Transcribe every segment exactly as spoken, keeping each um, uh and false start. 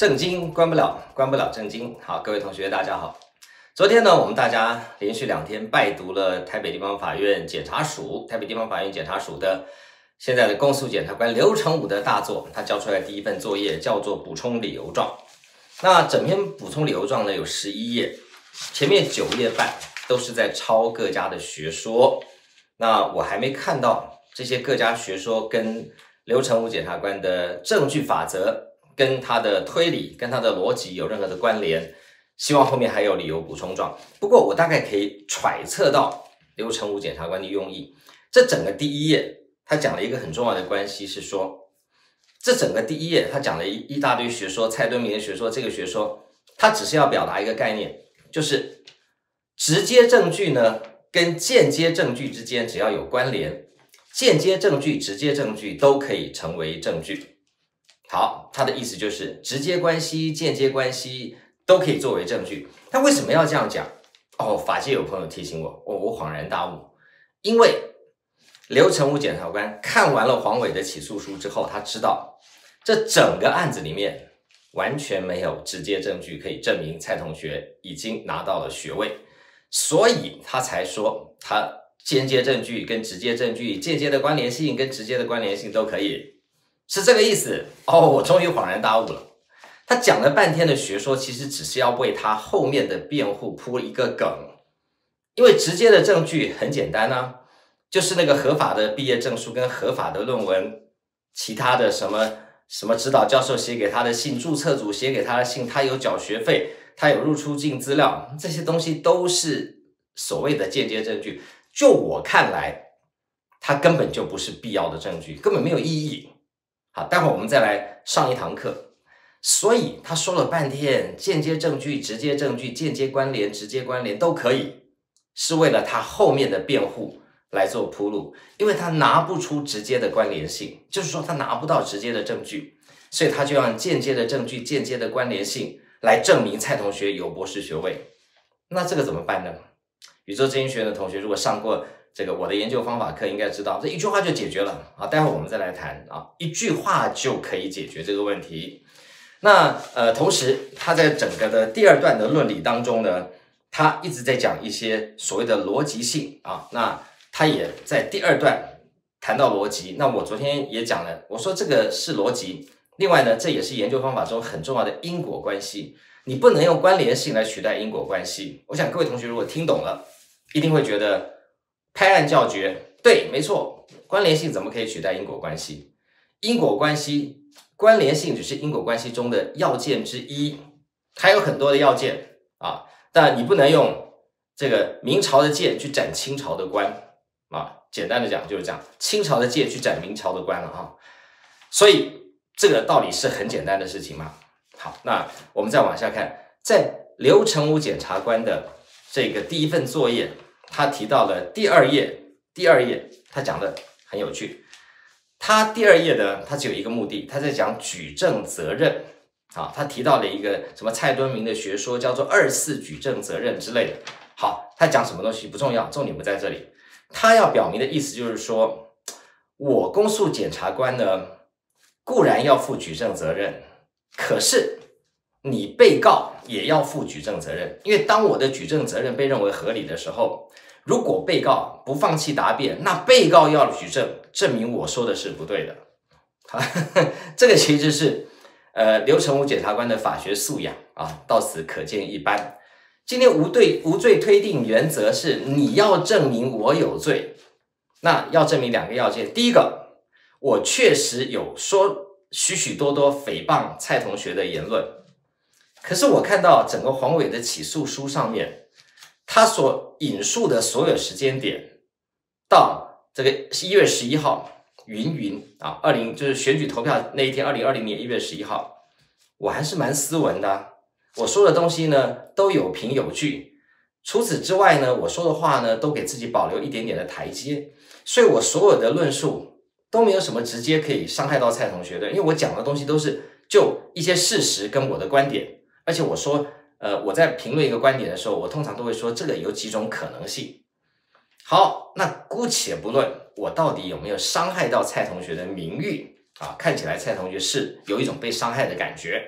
正经关不了，关不了正经。好，各位同学，大家好。昨天呢，我们大家连续两天拜读了台北地方法院检察署、台北地方法院检察署的现在的公诉检察官刘成武的大作，他交出来第一份作业叫做补充理由状。那整篇补充理由状呢有十一页，前面九页半都是在抄各家的学说。那我还没看到这些各家学说跟刘成武检察官的证据法则、跟他的推理、跟他的逻辑有任何的关联。希望后面还有理由补充状。不过我大概可以揣测到刘成武检察官的用意。这整个第一页他讲了一个很重要的关系，是说这整个第一页他讲了一一大堆学说，蔡敦明的学说，这个学说他只是要表达一个概念，就是直接证据呢跟间接证据之间只要有关联，间接证据、直接证据都可以成为证据。好，他的意思就是直接关系、间接关系都可以作为证据。他为什么要这样讲？哦，法界有朋友提醒我，哦，我恍然大悟。因为刘成武检察官看完了黄伟的起诉书之后，他知道这整个案子里面完全没有直接证据可以证明蔡同学已经拿到了学位，所以他才说他间接证据跟直接证据、间接的关联性跟直接的关联性都可以，是这个意思。哦，我终于恍然大悟了。他讲了半天的学说，其实只是要为他后面的辩护铺一个梗。因为直接的证据很简单啊，就是那个合法的毕业证书跟合法的论文，其他的什么什么指导教授写给他的信，注册组写给他的信，他有缴学费，他有入出境资料，这些东西都是所谓的间接证据。就我看来，它根本就不是必要的证据，根本没有意义。好，待会儿我们再来上一堂课。所以他说了半天，间接证据、直接证据、间接关联、直接关联都可以，是为了他后面的辩护来做铺路。因为他拿不出直接的关联性，就是说他拿不到直接的证据，所以他就用间接的证据、间接的关联性来证明蔡同学有博士学位。那这个怎么办呢？宇宙精英学院的同学如果上过这个我的研究方法课，应该知道这一句话就解决了啊。待会儿我们再来谈啊，一句话就可以解决这个问题。那呃，同时他在整个的第二段的论理当中呢，他一直在讲一些所谓的逻辑性啊。那他也在第二段谈到逻辑。那我昨天也讲了，我说这个是逻辑。另外呢，这也是研究方法中很重要的因果关系。你不能用关联性来取代因果关系。我想各位同学如果听懂了，一定会觉得拍案叫绝。对，没错，关联性怎么可以取代因果关系？因果关系。关联性只是因果关系中的要件之一，还有很多的要件啊，但你不能用这个明朝的剑去斩清朝的官啊。简单的讲就是这样，清朝的剑去斩明朝的官了啊。所以这个道理是很简单的事情嘛。好，那我们再往下看，在刘成武检察官的这个第一份作业，他提到了第二页，第二页他讲的很有趣。他第二页呢，他只有一个目的，他在讲举证责任啊。他提到了一个什么蔡敦明的学说，叫做二次举证责任之类的。好，他讲什么东西不重要，重点不在这里。他要表明的意思就是说，我公诉检察官呢，固然要负举证责任，可是你被告也要负举证责任。因为当我的举证责任被认为合理的时候，如果被告不放弃答辩，那被告要举证证明我说的是不对的。这个其实是呃刘成武检察官的法学素养啊，到此可见一斑。今天无对无罪推定原则是你要证明我有罪，那要证明两个要件。第一个，我确实有说许许多多诽谤蔡同学的言论，可是我看到整个黄伟的起诉书上面，他所引述的所有时间点，到这个一月十一号，云云啊，二零就是选举投票那一天，二零二零年一月十一号，我还是蛮斯文的啊。我说的东西呢，都有凭有据。除此之外呢，我说的话呢，都给自己保留一点点的台阶。所以我所有的论述都没有什么直接可以伤害到蔡同学的，因为我讲的东西都是就一些事实跟我的观点，而且我说。呃，我在评论一个观点的时候，我通常都会说这个有几种可能性。好，那姑且不论我到底有没有伤害到蔡同学的名誉啊，看起来蔡同学是有一种被伤害的感觉。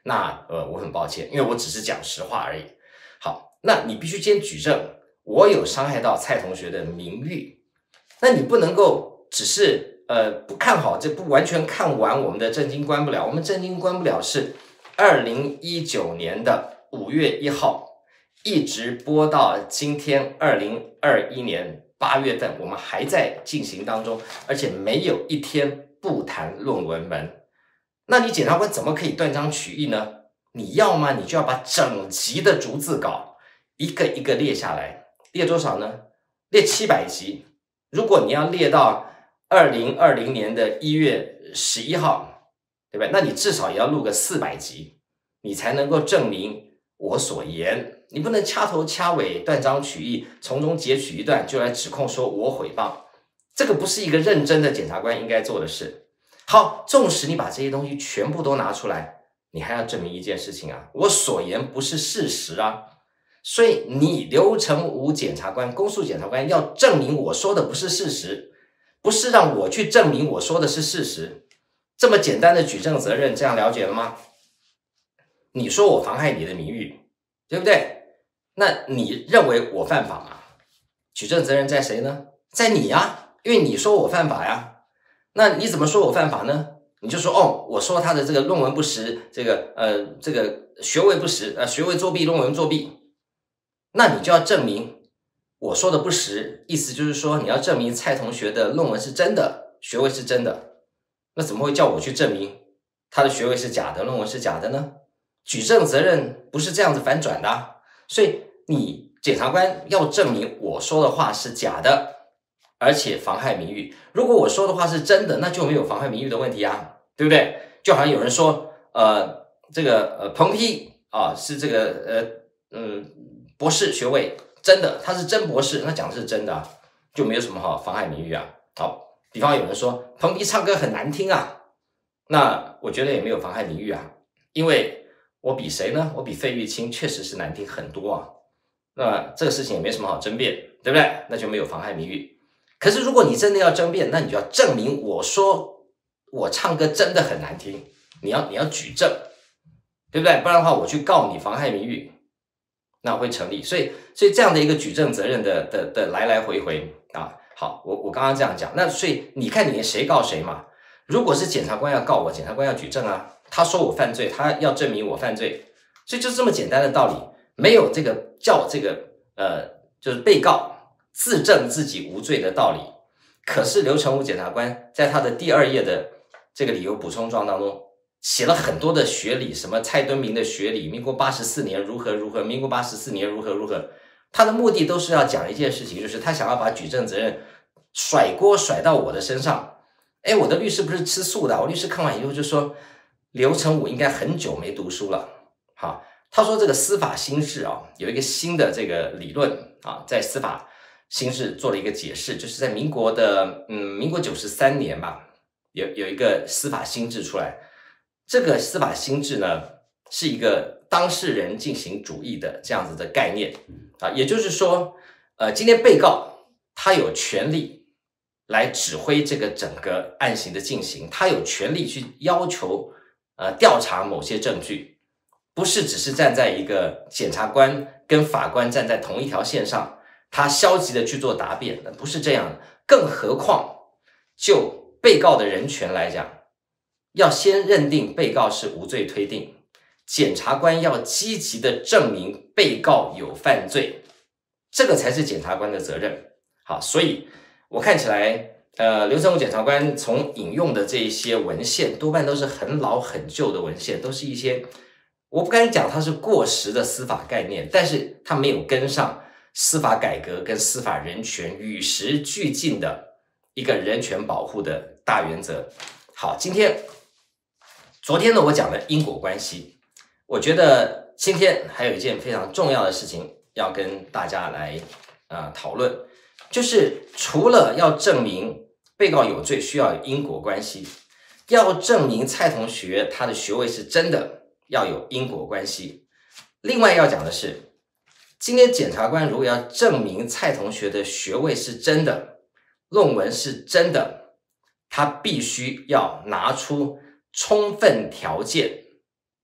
那呃我很抱歉，因为我只是讲实话而已。好，那你必须先举证我有伤害到蔡同学的名誉，那你不能够只是呃不看好，这不完全看完我们的正经关不了。我们正经关不了是二零一九年的五月一号，一直播到今天二零二一年八月份，我们还在进行当中，而且没有一天不谈论文门。那你检察官怎么可以断章取义呢？你要吗？你就要把整集的逐字稿一个一个列下来，列多少呢？列七百集。如果你要列到二零二零年的一月十一号，对吧？那你至少也要录个四百集，你才能够证明我所言。你不能掐头掐尾、断章取义，从中截取一段就来指控说我诽谤，这个不是一个认真的检察官应该做的事。好，纵使你把这些东西全部都拿出来，你还要证明一件事情啊，我所言不是事实啊。所以你刘成武检察官、公诉检察官要证明我说的不是事实，不是让我去证明我说的是事实。这么简单的举证责任，这样了解了吗？你说我妨害你的名誉，对不对？那你认为我犯法吗？举证责任在谁呢？在你呀，因为你说我犯法呀。那你怎么说我犯法呢？你就说哦，我说他的这个论文不实，这个呃这个学位不实，呃学位作弊，论文作弊。那你就要证明我说的不实，意思就是说你要证明蔡同学的论文是真的，学位是真的。那怎么会叫我去证明他的学位是假的，论文是假的呢？举证责任不是这样子反转的啊。所以你检察官要证明我说的话是假的，而且妨害名誉。如果我说的话是真的，那就没有妨害名誉的问题啊，对不对？就好像有人说呃这个呃彭批啊是这个呃嗯博士学位真的，他是真博士，那讲的是真的啊，就没有什么好妨害名誉啊。好，比方有人说彭批唱歌很难听啊，那我觉得也没有妨害名誉啊，因为我比谁呢？我比费玉清确实是难听很多啊，那这个事情也没什么好争辩，对不对？那就没有妨害名誉。可是如果你真的要争辩，那你就要证明我说我唱歌真的很难听，你要你要举证，对不对？不然的话我去告你妨害名誉，那会成立。所以所以这样的一个举证责任的的的来来回回啊，好，我我刚刚这样讲，那所以你看你谁告谁嘛？如果是检察官要告我，检察官要举证啊，他说我犯罪，他要证明我犯罪，所以就这么简单的道理，没有这个叫这个呃就是被告自证自己无罪的道理。可是刘成武检察官在他的第二页的这个理由补充状当中写了很多的学理，什么蔡敦明的学理，民国八十四年如何如何，民国八十四年如何如何，他的目的都是要讲一件事情，就是他想要把举证责任甩锅甩到我的身上。哎，我的律师不是吃素的，我律师看完以后就说刘成武应该很久没读书了。好，他说这个司法新制啊，有一个新的这个理论啊，在司法新制做了一个解释，就是在民国的嗯民国九十三年吧，有有一个司法新制出来。这个司法新制呢，是一个当事人进行主义的这样子的概念啊，也就是说，呃，今天被告他有权利来指挥这个整个案情的进行，他有权利去要求呃调查某些证据，不是只是站在一个检察官跟法官站在同一条线上，他消极的去做答辩，不是这样的。更何况就被告的人权来讲，要先认定被告是无罪推定，检察官要积极的证明被告有犯罪，这个才是检察官的责任。好，所以我看起来呃，刘成武检察官从引用的这一些文献多半都是很老很旧的文献，都是一些我不敢讲它是过时的司法概念，但是它没有跟上司法改革跟司法人权与时俱进的一个人权保护的大原则。好，今天昨天呢，我讲了因果关系，我觉得今天还有一件非常重要的事情要跟大家来呃讨论，就是除了要证明被告有罪需要有因果关系，要证明蔡同学他的学位是真的要有因果关系。另外要讲的是，今天检察官如果要证明蔡同学的学位是真的，论文是真的，他必须要拿出充分条件，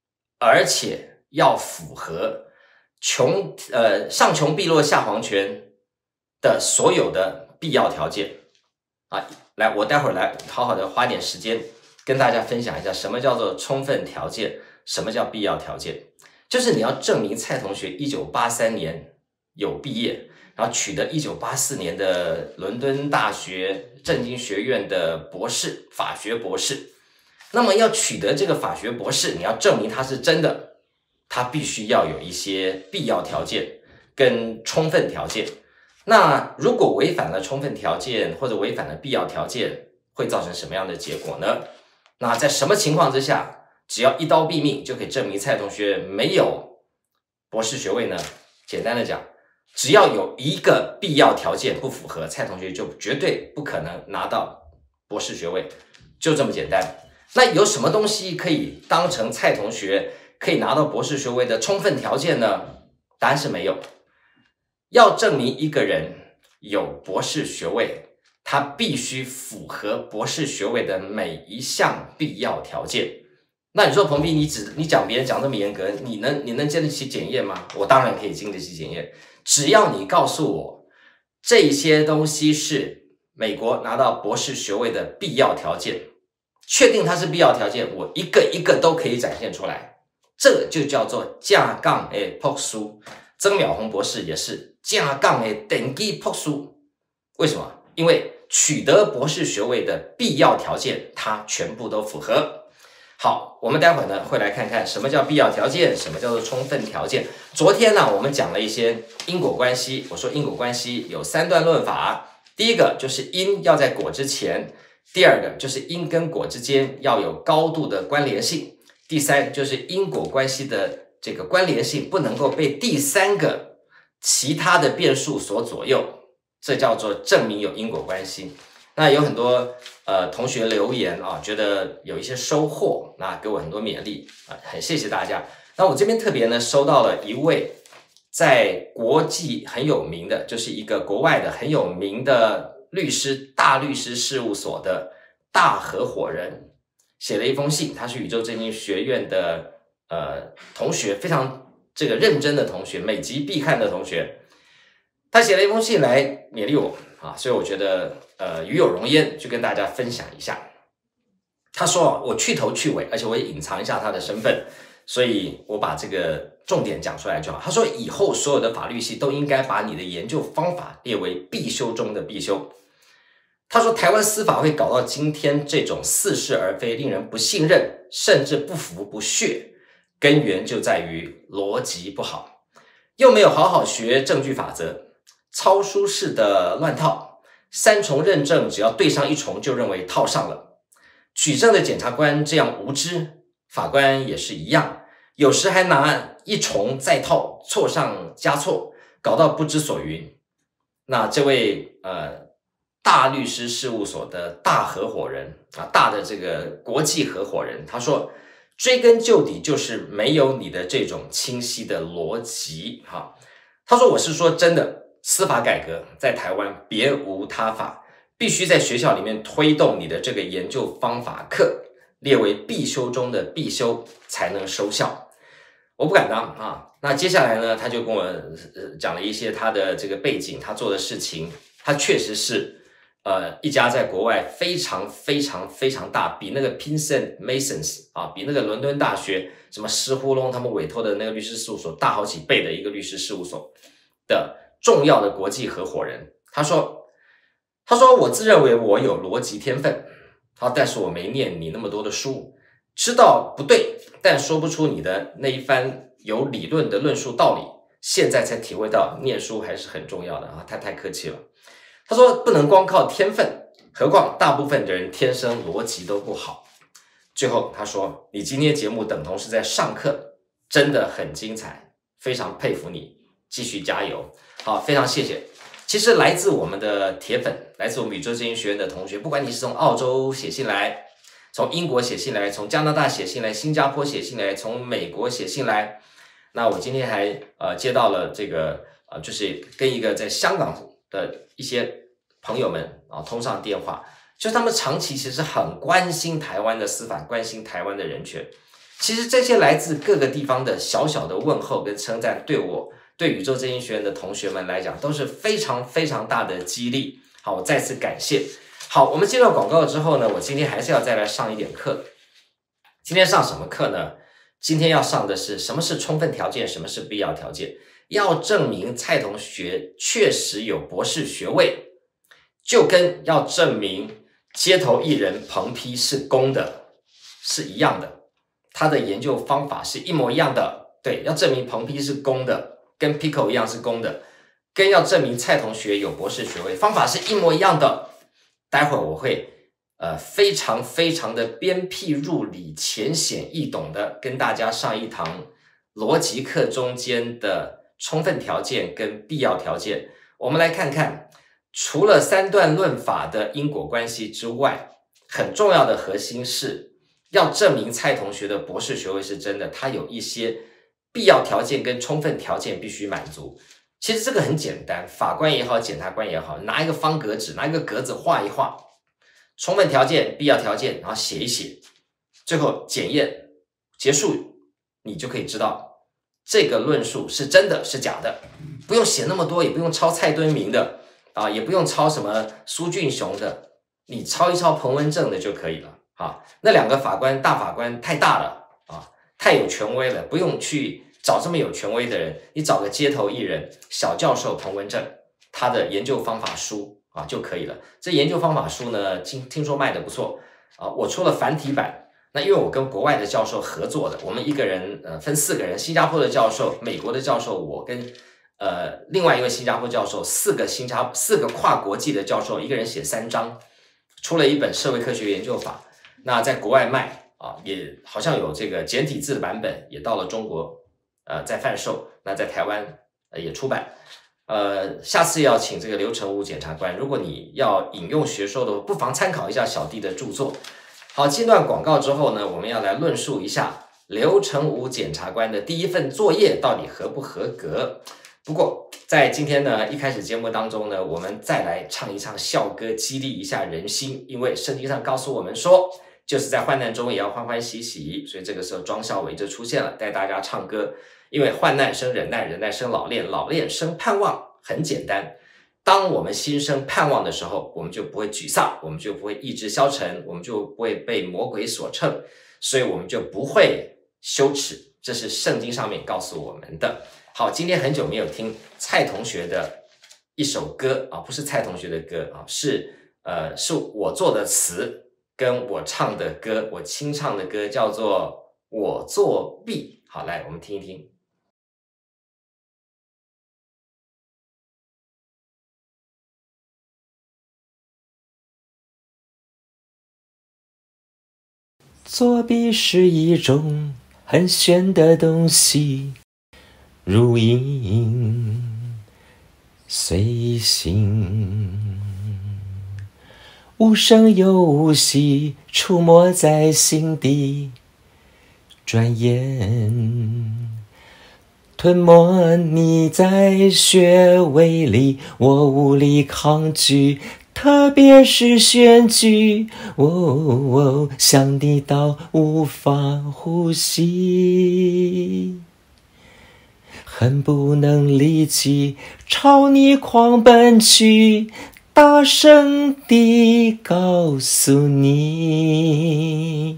而且要符合穷呃上穷碧落下黄泉的所有的必要条件啊。来，我待会儿来好好的花点时间跟大家分享一下什么叫做充分条件，什么叫必要条件。就是你要证明蔡同学一九八三年有毕业，然后取得一九八四年的伦敦大学政经学院的博士，法学博士。那么要取得这个法学博士，你要证明它是真的，它必须要有一些必要条件跟充分条件。那如果违反了充分条件或者违反了必要条件，会造成什么样的结果呢？那在什么情况之下，只要一刀毙命就可以证明蔡同学没有博士学位呢？简单的讲，只要有一个必要条件不符合，蔡同学就绝对不可能拿到博士学位，就这么简单。那有什么东西可以当成蔡同学可以拿到博士学位的充分条件呢？答案是没有。要证明一个人有博士学位，他必须符合博士学位的每一项必要条件。那你说彭斌，你只你讲别人讲这么严格，你能你能经得起检验吗？我当然可以经得起检验，只要你告诉我这些东西是美国拿到博士学位的必要条件，确定它是必要条件，我一个一个都可以展现出来，这就叫做架杠的博士。曾淼红博士也是架杠的等级博士。为什么？因为取得博士学位的必要条件，它全部都符合。好，我们待会儿呢会来看看什么叫必要条件，什么叫做充分条件。昨天呢，我们讲了一些因果关系，我说因果关系有三段论法，第一个就是因要在果之前，第二个就是因跟果之间要有高度的关联性，第三就是因果关系的这个关联性不能够被第三个其他的变数所左右，这叫做证明有因果关系。那有很多呃同学留言啊，觉得有一些收获，那给我很多勉励啊，很谢谢大家。那我这边特别呢收到了一位在国际很有名的，就是一个国外的很有名的律师，大律师事务所的大合伙人写了一封信，他是宇宙政经学院的呃同学，非常这个认真的同学，每集必看的同学，他写了一封信来勉励我啊，所以我觉得呃与有荣焉，就跟大家分享一下。他说我去头去尾，而且我也隐藏一下他的身份，所以我把这个重点讲出来就好。他说以后所有的法律系都应该把你的研究方法列为必修中的必修。他说台湾司法会搞到今天这种似是而非，令人不信任，甚至不服不屑，根源就在于逻辑不好，又没有好好学证据法则，抄书式的乱套，三重认证只要对上一重就认为套上了。举证的检察官这样无知，法官也是一样，有时还拿一重再套，错上加错，搞到不知所云。那这位呃大律师事务所的大合伙人啊，大的这个国际合伙人，他说追根究底就是没有你的这种清晰的逻辑哈。他说我是说真的，司法改革在台湾别无他法，必须在学校里面推动你的这个研究方法课，列为必修中的必修才能收效。我不敢当啊。那接下来呢，他就跟我、呃、讲了一些他的这个背景，他做的事情，他确实是呃一家在国外非常非常非常大，比那个 Pinsent Masons 啊，比那个伦敦大学什么施呼隆他们委托的那个律师事务所大好几倍的一个律师事务所的重要的国际合伙人。他说他说我自认为我有逻辑天分，好，但是我没念你那么多的书，知道不对，但说不出你的那一番有理论的论述道理，现在才体会到念书还是很重要的啊，太太客气了。他说不能光靠天分，何况大部分的人天生逻辑都不好。最后他说你今天节目等同是在上课，真的很精彩，非常佩服你，继续加油。好，非常谢谢。其实来自我们的铁粉，来自我们宇宙政经学院的同学，不管你是从澳洲写信来，从英国写信来，从加拿大写信来，新加坡写信来，从美国写信来，那我今天还呃接到了这个呃就是跟一个在香港的一些朋友们啊通上电话，就是他们长期其实很关心台湾的司法，关心台湾的人权。 其实这些来自各个地方的小小的问候跟称赞，对我对宇宙真心学院的同学们来讲都是非常非常大的激励。好，我再次感谢。好，我们接到广告之后呢，我今天还是要再来上一点课。今天上什么课呢？今天要上的是什么是充分条件，什么是必要条件。要证明蔡同学确实有博士学位，就跟要证明街头艺人彭批是公的是一样的，他的研究方法是一模一样的。对，要证明彭批是公的，跟 Pico 一样是公的，跟要证明蔡同学有博士学位，方法是一模一样的。待会儿我会呃非常非常的鞭辟入里、浅显易懂的跟大家上一堂逻辑课中间的充分条件跟必要条件。我们来看看，除了三段论法的因果关系之外，很重要的核心是要证明蔡同学的博士学位是真的，他有一些必要条件跟充分条件必须满足。其实这个很简单，法官也好，检察官也好，拿一个方格纸，拿一个格子画一画，充分条件、必要条件，然后写一写，最后检验结束，你就可以知道这个论述是真的是假的。不用写那么多，也不用抄蔡敦明的啊，也不用抄什么苏俊雄的，你抄一抄彭文正的就可以了啊。那两个法官，大法官太大了啊，太有权威了，不用去找这么有权威的人，你找个街头艺人小教授彭文正，他的研究方法书啊就可以了。这研究方法书呢，听听说卖的不错啊，我出了繁体版。那因为我跟国外的教授合作的，我们一个人呃分四个人，新加坡的教授、美国的教授，我跟呃另外一位新加坡教授，四个新加四个跨国际的教授，一个人写三章，出了一本社会科学研究法。那在国外卖啊，也好像有这个简体字的版本，也到了中国。呃，在贩售，那在台湾、呃、也出版。呃，下次要请这个刘成武检察官，如果你要引用学说的，不妨参考一下小弟的著作。好，进段广告之后呢，我们要来论述一下刘成武检察官的第一份作业到底合不合格。不过在今天呢，一开始节目当中呢，我们再来唱一唱校歌，激励一下人心，因为圣经上告诉我们说，就是在患难中也要欢欢喜喜，所以这个时候庄孝伟就出现了，带大家唱歌。因为患难生忍耐，忍耐生老练，老练生盼望。很简单，当我们心生盼望的时候，我们就不会沮丧，我们就不会意志消沉，我们就不会被魔鬼所乘，所以我们就不会羞耻。这是圣经上面告诉我们的。好，今天很久没有听蔡同学的一首歌啊，不是蔡同学的歌啊，是呃是我做的词跟我唱的歌，我清唱的歌叫做《我作弊》。好，来我们听一听。 作弊是一种很玄的东西，如影随形，无声又无息，出没在心底，转眼吞没你在穴位里，我无力抗拒，特别是选举，哦哦，想你到无法呼吸，恨不能立即朝你狂奔去，大声地告诉你，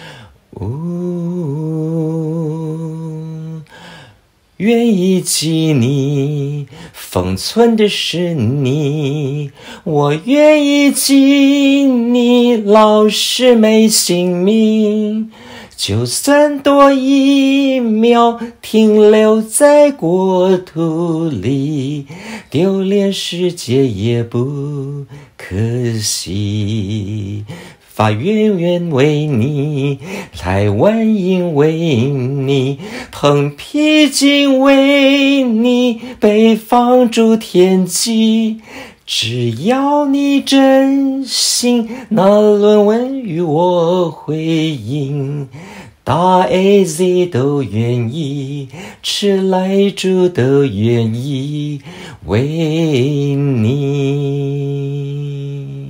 哦，愿意记你，封存的是你，我愿意记你，老是没姓名，就算多一秒停留在国土里，丢脸世界也不可惜。法院院为你，台湾因为你，彭批警为你，被放逐天际，只要你真心拿论文与我回应，大 A Z 都愿意，吃来猪都愿意为你。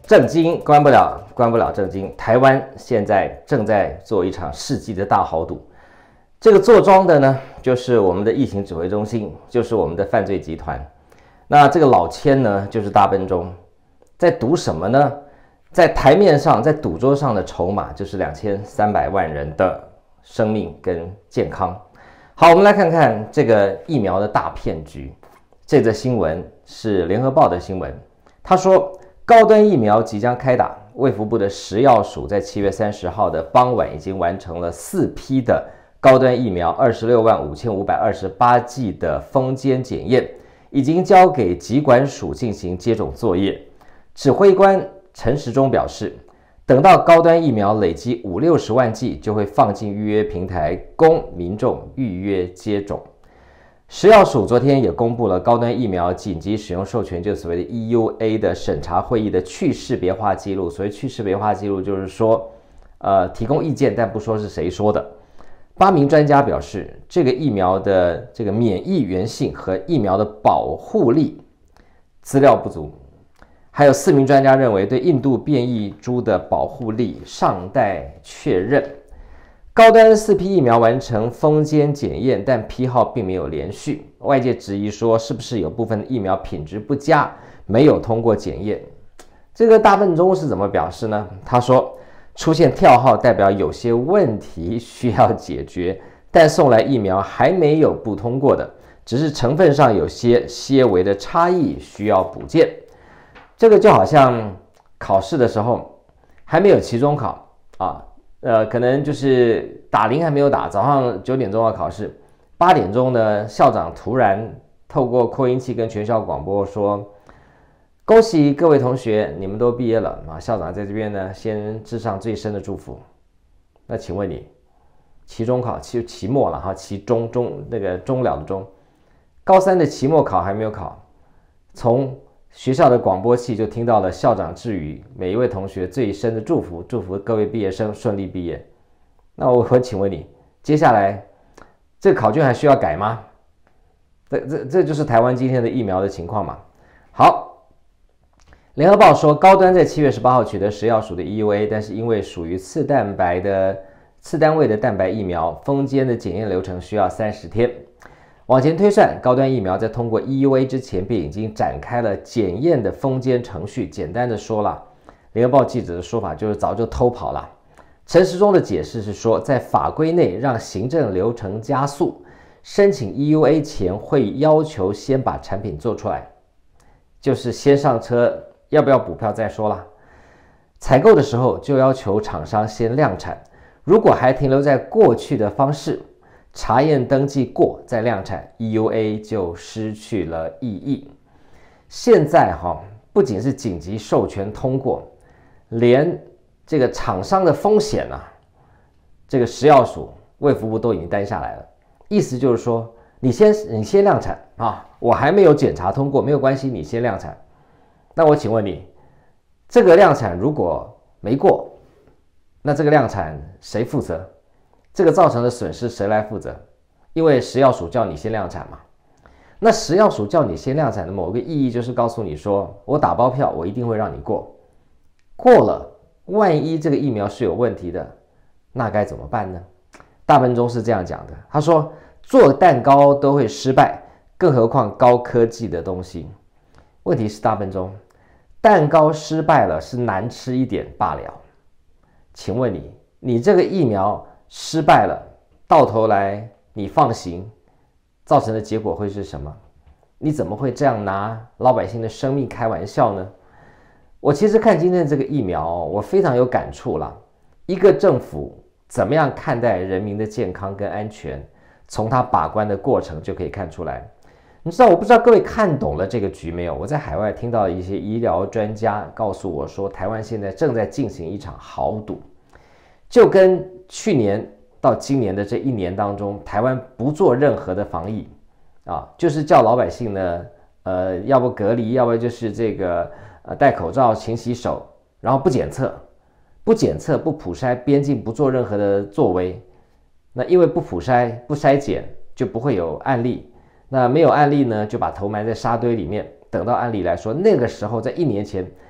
正经关不了，关不了正经。台湾现在正在做一场世纪的大豪赌，这个坐庄的呢，就是我们的疫情指挥中心，就是我们的犯罪集团。那这个老千呢，就是大笨钟，在赌什么呢？在台面上，在赌桌上的筹码就是两千三百万人的生命跟健康。好，我们来看看这个疫苗的大骗局。这则新闻是联合报的新闻，他说高端疫苗即将开打，卫福部的食药署在七月三十号的傍晚已经完成了四批的高端疫苗二十六万五千五百二十八剂的封监检验。已经交给疾管署进行接种作业。指挥官陈时中表示，等到高端疫苗累积五六十万剂，就会放进预约平台，供民众预约接种。食药署昨天也公布了高端疫苗紧急使用授权，就所谓的 E U A 的审查会议的去识别化记录。所谓去识别化记录，就是说，呃，提供意见，但不说是谁说的。八名专家表示，这个疫苗的这个免疫原性和疫苗的保护力资料不足，还有四名专家认为对印度变异株的保护力尚待确认。高端四批疫苗完成封监检验，但批号并没有连续，外界质疑说是不是有部分疫苗品质不佳，没有通过检验。这个大笨钟是怎么表示呢？他说，出现跳号代表有些问题需要解决，但送来疫苗还没有不通过的，只是成分上有些些微的差异需要补件。这个就好像考试的时候还没有期中考啊，呃，可能就是打铃还没有打，早上九点钟要考试，八点钟呢，校长突然透过扩音器跟全校广播说，恭喜各位同学，你们都毕业了啊！校长在这边呢，先致上最深的祝福。那请问你，期中考期期末了哈，期中中那个终了的终，高三的期末考还没有考，从学校的广播器就听到了校长致予每一位同学最深的祝福，祝福各位毕业生顺利毕业。那我会请问你，接下来这个考卷还需要改吗？这这这就是台湾今天的疫苗的情况嘛。好。联合报说，高端在七月十八号取得食药署的 E U A， 但是因为属于次蛋白的次单位的蛋白疫苗，封监的检验流程需要三十天。往前推算，高端疫苗在通过 E U A 之前便已经展开了检验的封监程序。简单的说了，联合报记者的说法就是早就偷跑了。陈时中的解释是说，在法规内让行政流程加速，申请 E U A 前会要求先把产品做出来，就是先上车。要不要补票再说啦。采购的时候就要求厂商先量产，如果还停留在过去的方式，查验登记过再量产 ，E U A 就失去了意义。现在哈，不仅是紧急授权通过，连这个厂商的风险啊，这个食药署、卫福部都已经担下来了。意思就是说，你先你先量产啊，我还没有检查通过，没有关系，你先量产。那我请问你，这个量产如果没过，那这个量产谁负责？这个造成的损失谁来负责？因为食药署叫你先量产嘛。那食药署叫你先量产的某个意义就是告诉你说，我打包票，我一定会让你过。过了，万一这个疫苗是有问题的，那该怎么办呢？大笨钟是这样讲的，他说做蛋糕都会失败，更何况高科技的东西。问题是大笨钟，蛋糕失败了是难吃一点罢了。请问你，你这个疫苗失败了，到头来你放行，造成的结果会是什么？你怎么会这样拿老百姓的生命开玩笑呢？我其实看今天这个疫苗，我非常有感触啦。一个政府怎么样看待人民的健康跟安全，从他把关的过程就可以看出来。你知道，我不知道各位看懂了这个局没有？我在海外听到一些医疗专家告诉我说，台湾现在正在进行一场豪赌，就跟去年到今年的这一年当中，台湾不做任何的防疫啊，就是叫老百姓呢，呃，要不隔离，要不就是这个呃戴口罩、勤洗手，然后不检测、不检测、不普筛，边境不做任何的作为。那因为不普筛、不筛检，就不会有案例。那没有案例呢，就把头埋在沙堆里面，等到案例来说，那个时候在一年前，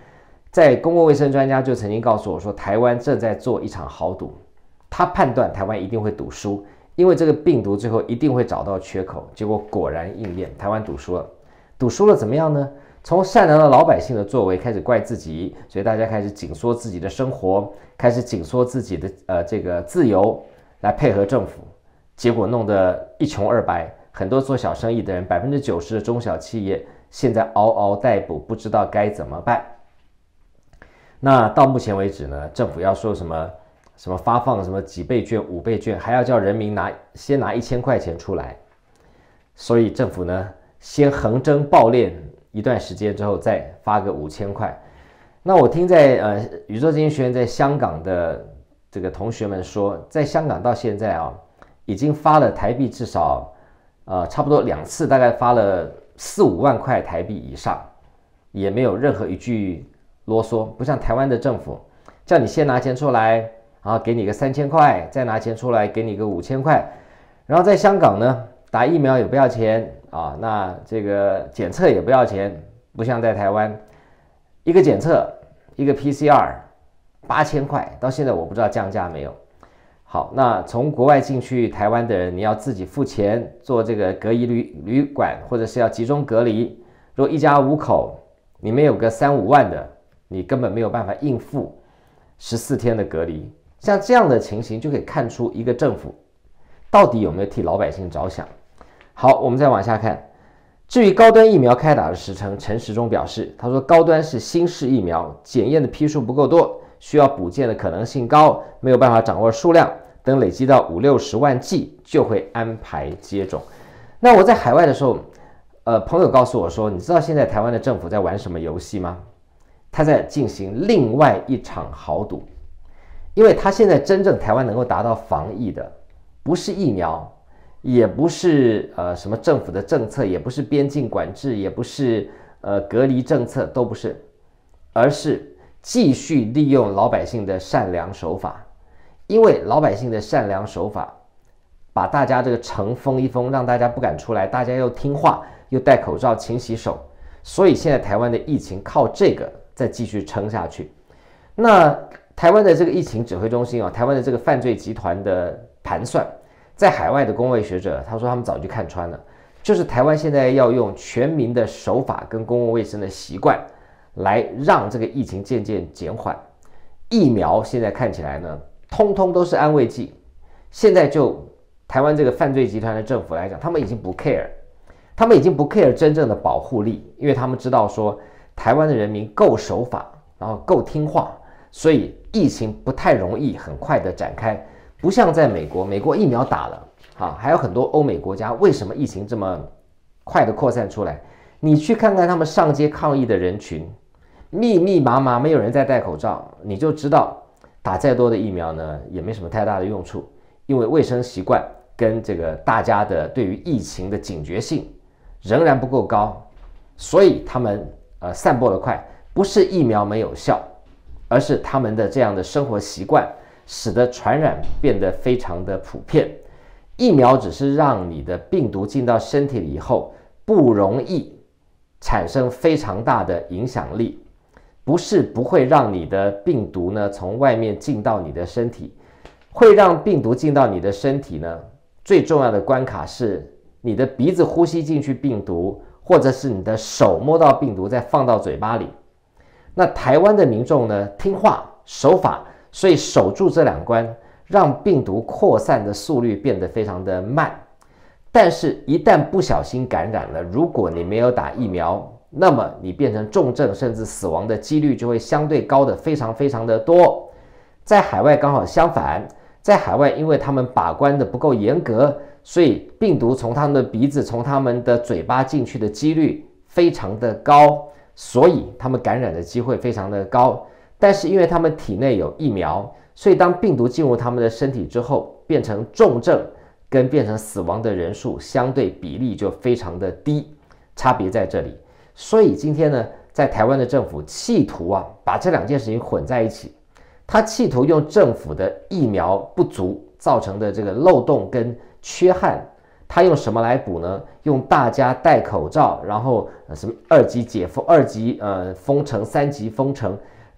在公共卫生专家就曾经告诉我说，台湾正在做一场豪赌，他判断台湾一定会赌输，因为这个病毒最后一定会找到缺口。结果果然应验，台湾赌输了。赌输了怎么样呢？从善良的老百姓的作为开始怪自己，所以大家开始紧缩自己的生活，开始紧缩自己的呃这个自由，来配合政府，结果弄得一穷二白。很多做小生意的人，百分之九十的中小企业现在嗷嗷待哺，不知道该怎么办。那到目前为止呢，政府要说什么什么发放什么几倍券、五倍券，还要叫人民拿先拿一千块钱出来，所以政府呢先横征暴敛一段时间之后，再发个五千块。那我听在呃宇宙经济学院在香港的这个同学们说，在香港到现在啊，已经发了台币至少呃差不多两次，大概发了四五万块台币以上，也没有任何一句啰嗦，不像台湾的政府叫你先拿钱出来，然后给你个三千块，再拿钱出来给你个五千块。然后在香港呢，打疫苗也不要钱啊，那这个检测也不要钱，不像在台湾，一个检测一个 P C R 八千块，到现在我不知道降价没有。好，那从国外进去台湾的人，你要自己付钱做这个隔离旅旅馆，或者是要集中隔离。如果一家五口，你没有个三五万的，你根本没有办法应付十四天的隔离。像这样的情形，就可以看出一个政府到底有没有替老百姓着想。好，我们再往下看。至于高端疫苗开打的时程，陈时中表示，他说高端是新式疫苗，检验的批数不够多，需要补件的可能性高，没有办法掌握数量，等累积到五六十万剂就会安排接种。那我在海外的时候，呃，朋友告诉我说，你知道现在台湾的政府在玩什么游戏吗？他在进行另外一场豪赌，因为他现在真正台湾能够达到防疫的，不是疫苗，也不是呃什么政府的政策，也不是边境管制，也不是呃隔离政策，都不是，而是继续利用老百姓的善良手法。因为老百姓的善良手法，把大家这个城封一封，让大家不敢出来，大家又听话，又戴口罩、勤洗手，所以现在台湾的疫情靠这个再继续撑下去。那台湾的这个疫情指挥中心啊，台湾的这个犯罪集团的盘算，在海外的公卫学者他说他们早就看穿了，就是台湾现在要用全民的守法跟公共卫生的习惯来让这个疫情渐渐减缓。疫苗现在看起来呢，通通都是安慰剂。现在就台湾这个犯罪集团的政府来讲，他们已经不 care， 他们已经不 care 真正的保护力，因为他们知道说台湾的人民够守法，然后够听话，所以疫情不太容易很快的展开。不像在美国，美国疫苗打了啊，还有很多欧美国家，为什么疫情这么快的扩散出来？你去看看他们上街抗议的人群，密密麻麻，没有人在戴口罩，你就知道打再多的疫苗呢，也没什么太大的用处，因为卫生习惯跟这个大家的对于疫情的警觉性仍然不够高，所以他们呃散播得快，不是疫苗没有效，而是他们的这样的生活习惯使得传染变得非常的普遍。疫苗只是让你的病毒进到身体里以后不容易产生非常大的影响力，不是不会让你的病毒呢从外面进到你的身体。会让病毒进到你的身体呢，最重要的关卡是你的鼻子呼吸进去病毒，或者是你的手摸到病毒再放到嘴巴里。那台湾的民众呢，听话守法，所以守住这两关，让病毒扩散的速率变得非常的慢。但是一旦不小心感染了，如果你没有打疫苗，那么你变成重症甚至死亡的几率就会相对高的非常非常的多。在海外刚好相反，在海外因为他们把关的不够严格，所以病毒从他们的鼻子从他们的嘴巴进去的几率非常的高，所以他们感染的机会非常的高。但是因为他们体内有疫苗，所以当病毒进入他们的身体之后，变成重症跟变成死亡的人数相对比例就非常的低，差别在这里。所以今天呢，在台湾的政府企图啊把这两件事情混在一起，他企图用政府的疫苗不足造成的这个漏洞跟缺憾，他用什么来补呢？用大家戴口罩，然后、呃、什么二级解封、二级呃封城、三级封城，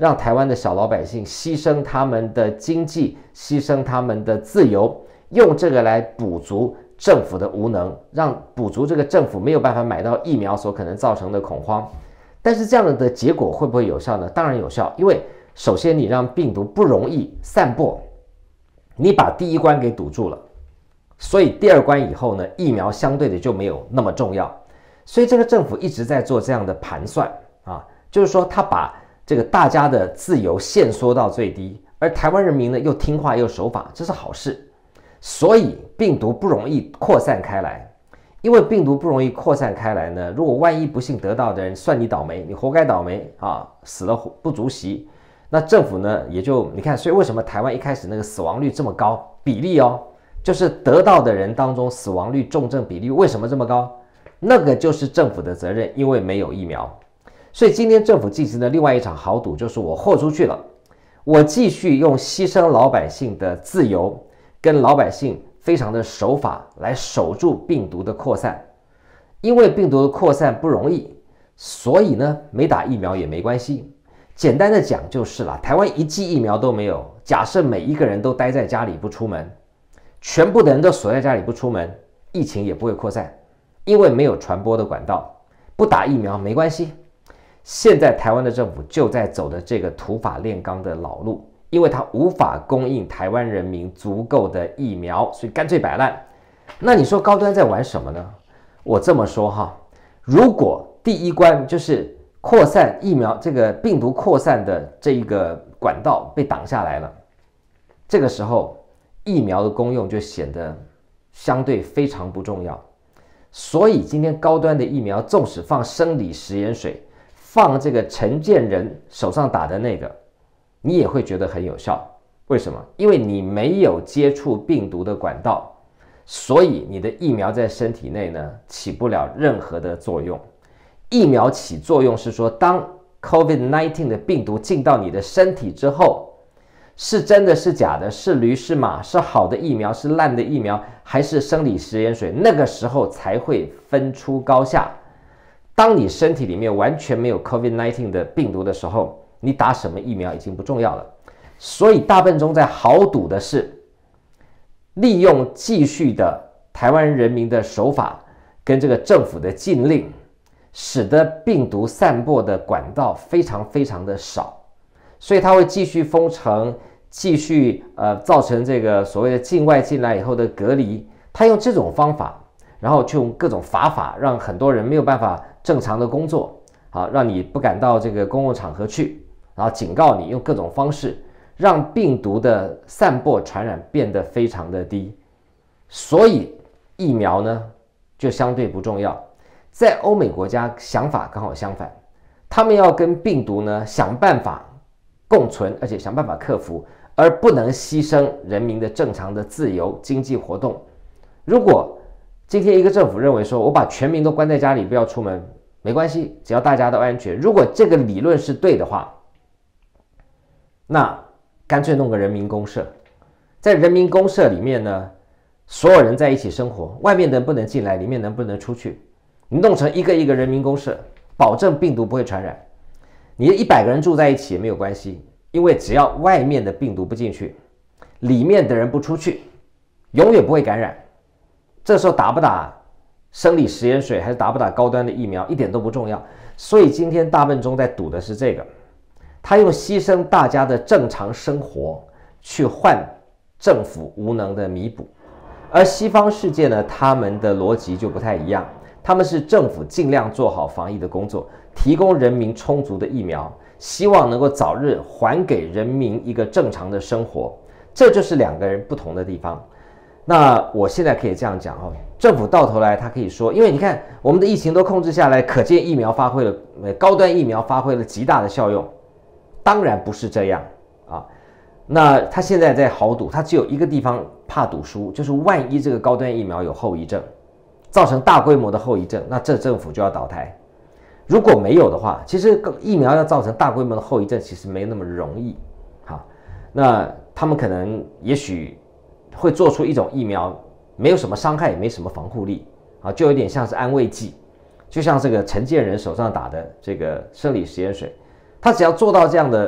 让台湾的小老百姓牺牲他们的经济，牺牲他们的自由，用这个来补足政府的无能，让补足这个政府没有办法买到疫苗所可能造成的恐慌。但是这样的结果会不会有效呢？当然有效，因为首先你让病毒不容易散播，你把第一关给堵住了，所以第二关以后呢，疫苗相对的就没有那么重要。所以这个政府一直在做这样的盘算啊，就是说他把这个大家的自由限缩到最低，而台湾人民呢又听话又守法，这是好事，所以病毒不容易扩散开来。因为病毒不容易扩散开来呢，如果万一不幸得到的人，算你倒霉，你活该倒霉啊，死了不足惜。那政府呢也就你看，所以为什么台湾一开始那个死亡率这么高比例哦，就是得到的人当中死亡率重症比例为什么这么高？那个就是政府的责任，因为没有疫苗。所以今天政府进行的另外一场豪赌，就是我豁出去了，我继续用牺牲老百姓的自由跟老百姓非常的守法来守住病毒的扩散。因为病毒的扩散不容易，所以呢没打疫苗也没关系。简单的讲就是啦，台湾一剂疫苗都没有，假设每一个人都待在家里不出门，全部的人都锁在家里不出门，疫情也不会扩散，因为没有传播的管道。不打疫苗没关系。现在台湾的政府就在走的这个土法炼钢的老路，因为它无法供应台湾人民足够的疫苗，所以干脆摆烂。那你说高端在玩什么呢？我这么说哈，如果第一关就是扩散疫苗，这个病毒扩散的这一个管道被挡下来了，这个时候疫苗的功用就显得相对非常不重要。所以今天高端的疫苗，纵使放生理食盐水，放这个陈建仁手上打的那个，你也会觉得很有效。为什么？因为你没有接触病毒的管道，所以你的疫苗在身体内呢起不了任何的作用。疫苗起作用是说，当 COVID 十九 的病毒进到你的身体之后，是真的是假的，是驴是马，是好的疫苗是烂的疫苗，还是生理食盐水，那个时候才会分出高下。当你身体里面完全没有 COVID 十九 的病毒的时候，你打什么疫苗已经不重要了。所以大笨钟在豪赌的是利用继续的台湾人民的守法跟这个政府的禁令，使得病毒散播的管道非常非常的少，所以它会继续封城，继续呃造成这个所谓的境外进来以后的隔离。他用这种方法，然后就用各种法法，让很多人没有办法正常的工作，好，让你不敢到这个公共场合去，然后警告你，用各种方式让病毒的散播传染变得非常的低。所以疫苗呢就相对不重要。在欧美国家想法刚好相反，他们要跟病毒呢想办法共存，而且想办法克服，而不能牺牲人民的正常的自由经济活动。如果今天一个政府认为说，我把全民都关在家里不要出门没关系，只要大家都安全，如果这个理论是对的话，那干脆弄个人民公社。在人民公社里面呢，所有人在一起生活，外面的人不能进来，里面能不能出去，你弄成一个一个人民公社，保证病毒不会传染。你一百个人住在一起也没有关系，因为只要外面的病毒不进去，里面的人不出去，永远不会感染。这时候打不打生理食盐水还是打不打高端的疫苗一点都不重要。所以今天大笨钟在赌的是这个，他用牺牲大家的正常生活去换政府无能的弥补。而西方世界呢，他们的逻辑就不太一样，他们是政府尽量做好防疫的工作，提供人民充足的疫苗，希望能够早日还给人民一个正常的生活。这就是两个人不同的地方。那我现在可以这样讲哦，政府到头来他可以说，因为你看我们的疫情都控制下来，可见疫苗发挥了高端疫苗发挥了极大的效用。当然不是这样啊。那他现在在豪赌，他只有一个地方怕赌输，就是万一这个高端疫苗有后遗症，造成大规模的后遗症，那这政府就要倒台。如果没有的话，其实疫苗要造成大规模的后遗症其实没那么容易。好，那他们可能也许会做出一种疫苗没有什么伤害也没什么防护力啊，就有点像是安慰剂，就像这个陈建仁手上打的这个生理食盐水，他只要做到这样的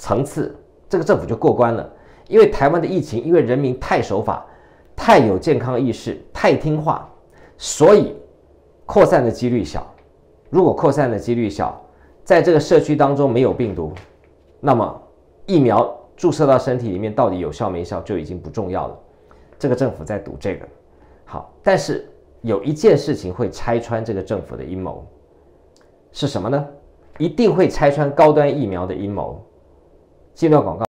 层次，这个政府就过关了。因为台湾的疫情，因为人民太守法、太有健康意识、太听话，所以扩散的几率小。如果扩散的几率小，在这个社区当中没有病毒，那么疫苗注射到身体里面到底有效没效就已经不重要了。这个政府在赌这个。好，但是有一件事情会拆穿这个政府的阴谋，是什么呢？一定会拆穿高端疫苗的阴谋。进入广告。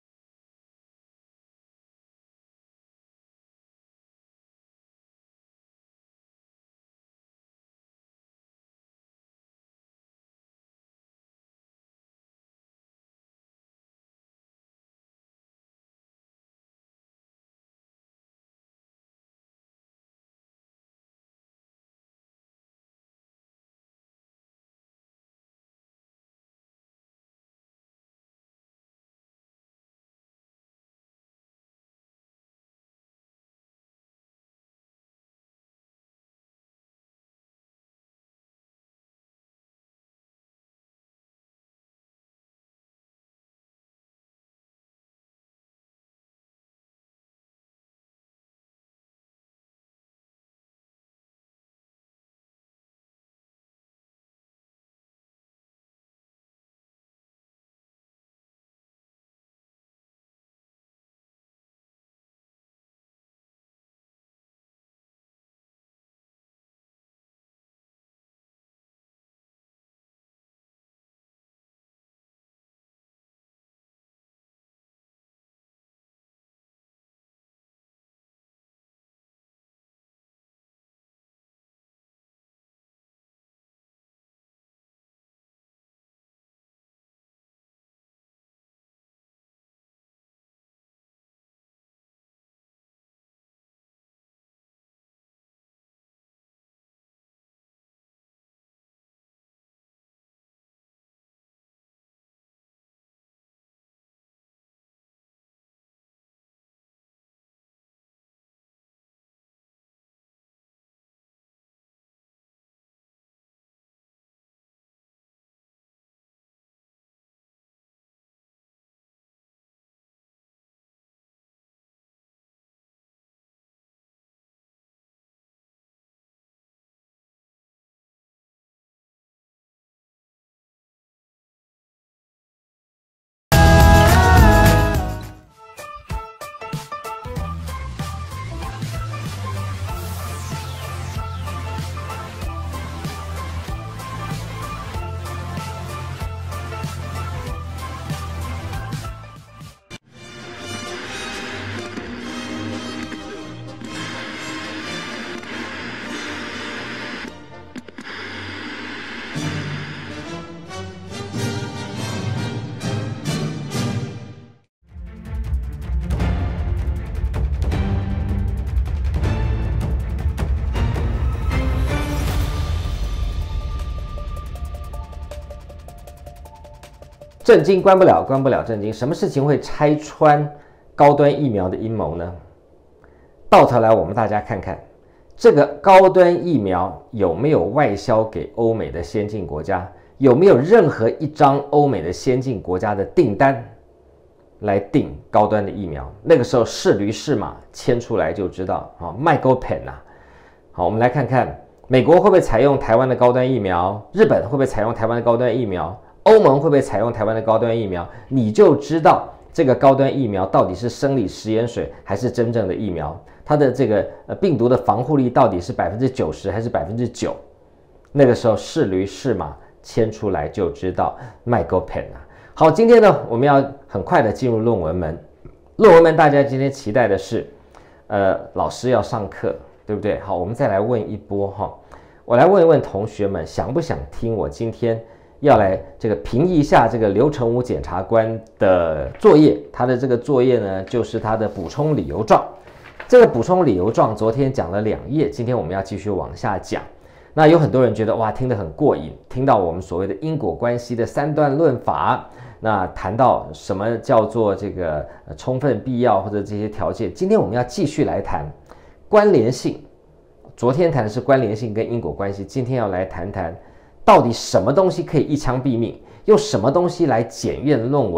震惊关不了，关不了震惊。什么事情会拆穿高端疫苗的阴谋呢？到头来，我们大家看看这个高端疫苗有没有外销给欧美的先进国家，有没有任何一张欧美的先进国家的订单来订高端的疫苗？那个时候是驴是马牵出来就知道啊，卖狗骗呐！好，我们来看看美国会不会采用台湾的高端疫苗，日本会不会采用台湾的高端疫苗，欧盟会不会采用台湾的高端疫苗，你就知道这个高端疫苗到底是生理食盐水还是真正的疫苗，它的这个呃病毒的防护力到底是百分之九十还是百分之九？那个时候是驴是马牵出来就知道，卖狗骗啊！好，今天呢，我们要很快的进入论文门。论文门，大家今天期待的是，呃，老师要上课，对不对？好，我们再来问一波哈，我来问一问同学们，想不想听我今天要来这个评一下这个刘成武检察官的作业？他的这个作业呢，就是他的补充理由状。这个补充理由状昨天讲了两页，今天我们要继续往下讲。那有很多人觉得哇，听得很过瘾，听到我们所谓的因果关系的三段论法，那谈到什么叫做这个充分必要或者这些条件。今天我们要继续来谈关联性。昨天谈的是关联性跟因果关系，今天要来谈谈到底什么东西可以一枪毙命，用什么东西来检验论文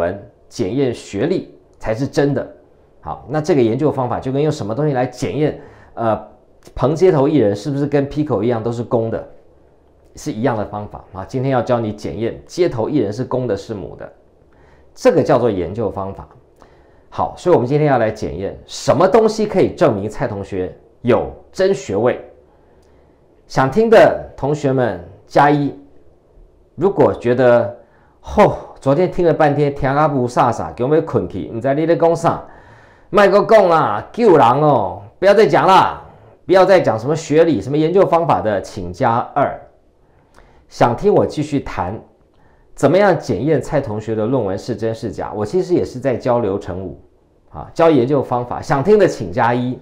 检验学历才是真的。好，那这个研究方法就跟用什么东西来检验，呃，彭街头艺人是不是跟 Pico 一样都是公的，是一样的方法啊。今天要教你检验街头艺人是公的是母的，这个叫做研究方法。好，所以我们今天要来检验什么东西可以证明蔡同学有真学位。想听的同学们加一。如果觉得吼、哦，昨天听了半天，听啊不飒飒，给我们困去，不知你在讲啥，卖个讲啦，救人哦，不要再讲啦，不要再讲什么学理、什么研究方法的，请加二。想听我继续谈怎么样检验蔡同学的论文是真是假？我其实也是在教流程五啊，教研究方法。想听的请加一。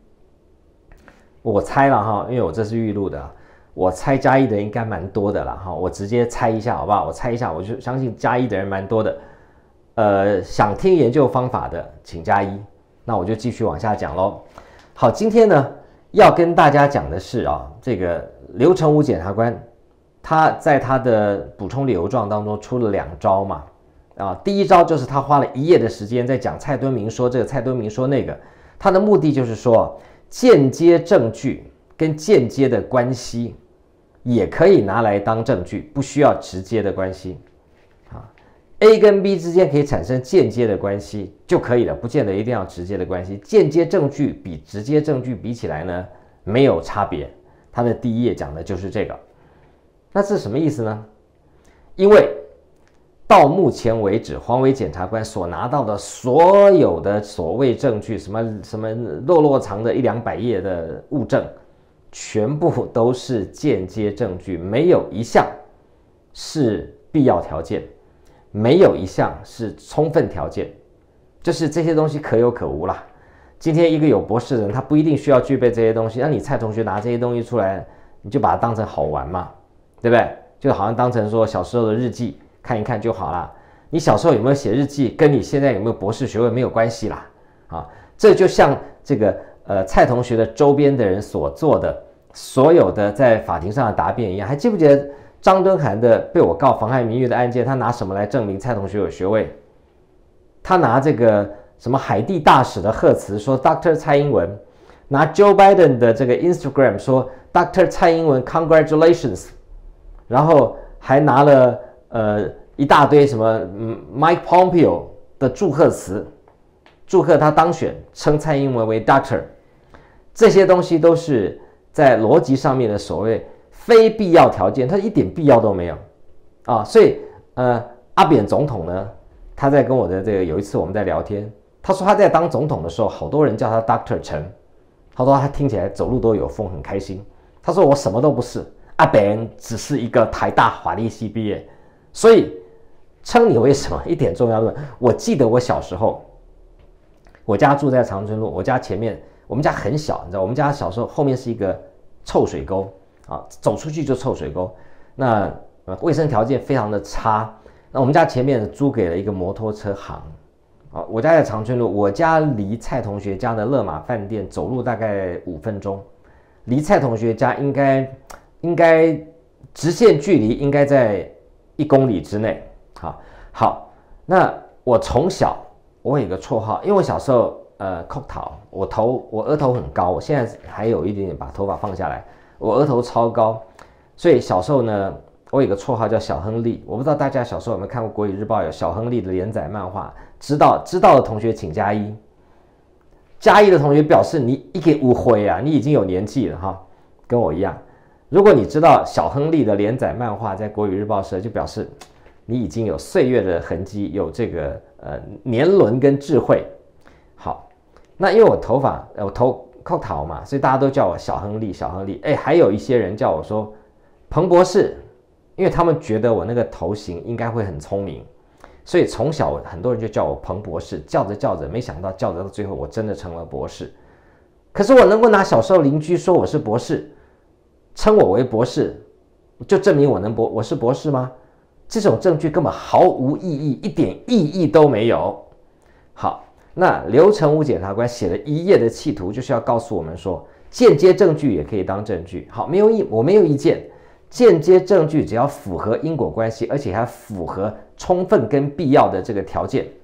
我猜了哈，因为我这是预录的，我猜加一的应该蛮多的啦哈。我直接猜一下好不好？我猜一下，我就相信加一的人蛮多的。呃，想听研究方法的请加一。那我就继续往下讲喽。好，今天呢要跟大家讲的是啊，这个刘成武检察官。他在他的补充理由状当中出了两招嘛，啊，第一招就是他花了一页的时间在讲蔡敦明说这个，蔡敦明说那个，他的目的就是说，间接证据跟间接的关系也可以拿来当证据，不需要直接的关系，啊 ，A 跟 B 之间可以产生间接的关系就可以了，不见得一定要直接的关系，间接证据比直接证据比起来呢，没有差别。他的第一页讲的就是这个。那这是什么意思呢？因为到目前为止，黄伟检察官所拿到的所有的所谓证据，什么什么落落长的一两百页的物证，全部都是间接证据，没有一项是必要条件，没有一项是充分条件，就是这些东西可有可无啦。今天一个有博士的人，他不一定需要具备这些东西，那你蔡同学拿这些东西出来，你就把它当成好玩嘛。对不对？就好像当成说小时候的日记看一看就好了。你小时候有没有写日记，跟你现在有没有博士学位没有关系啦。啊，这就像这个呃蔡同学的周边的人所做的所有的在法庭上的答辩一样。还记不记得张敦涵的被我告妨害名誉的案件，他拿什么来证明蔡同学有学位？他拿这个什么海地大使的贺词说 Doctor 蔡英文，拿 Joe Biden 的这个 Instagram 说 Doctor 蔡英文 Congratulations。然后还拿了呃一大堆什么、嗯、Mike Pompeo 的祝贺词，祝贺他当选，称蔡英文为 Doctor， 这些东西都是在逻辑上面的所谓非必要条件，它一点必要都没有啊。所以呃阿扁总统呢，他在跟我的这个有一次我们在聊天，他说他在当总统的时候，好多人叫他 Doctor 陈，他说他听起来走路都有风，很开心。他说我什么都不是。阿扁只是一个台大法律系毕业，所以称你为什么一点重要的。我记得我小时候，我家住在长春路，我家前面，我们家很小，你知道，我们家小时候后面是一个臭水沟啊，走出去就臭水沟，那卫生条件非常的差。那我们家前面租给了一个摩托车行啊，我家在长春路，我家离蔡同学家的乐马饭店走路大概五分钟，离蔡同学家应该。应该直线距离应该在一公里之内。好，好，那我从小我有一个绰号，因为我小时候呃扣头，我头我额头很高，我现在还有一点点把头发放下来，我额头超高，所以小时候呢，我有一个绰号叫小亨利。我不知道大家小时候有没有看过《国语日报》有小亨利的连载漫画，知道知道的同学请加一，加一的同学表示你一个误会啊，你已经有年纪了哈，跟我一样。如果你知道小亨利的连载漫画在国语日报社，就表示你已经有岁月的痕迹，有这个呃年轮跟智慧。好，那因为我头发我头扣头嘛，所以大家都叫我小亨利，小亨利。哎，还有一些人叫我说彭博士，因为他们觉得我那个头型应该会很聪明，所以从小很多人就叫我彭博士。叫着叫着，没想到叫着到最后，我真的成了博士。可是我能够拿小时候邻居说我是博士，称我为博士，就证明我能博我是博士吗？这种证据根本毫无意义，一点意义都没有。好，那刘成武检察官写了一页的企图，就是要告诉我们说，间接证据也可以当证据。好，没有意，我没有意见。间接证据只要符合因果关系，而且还符合充分跟必要的这个条件，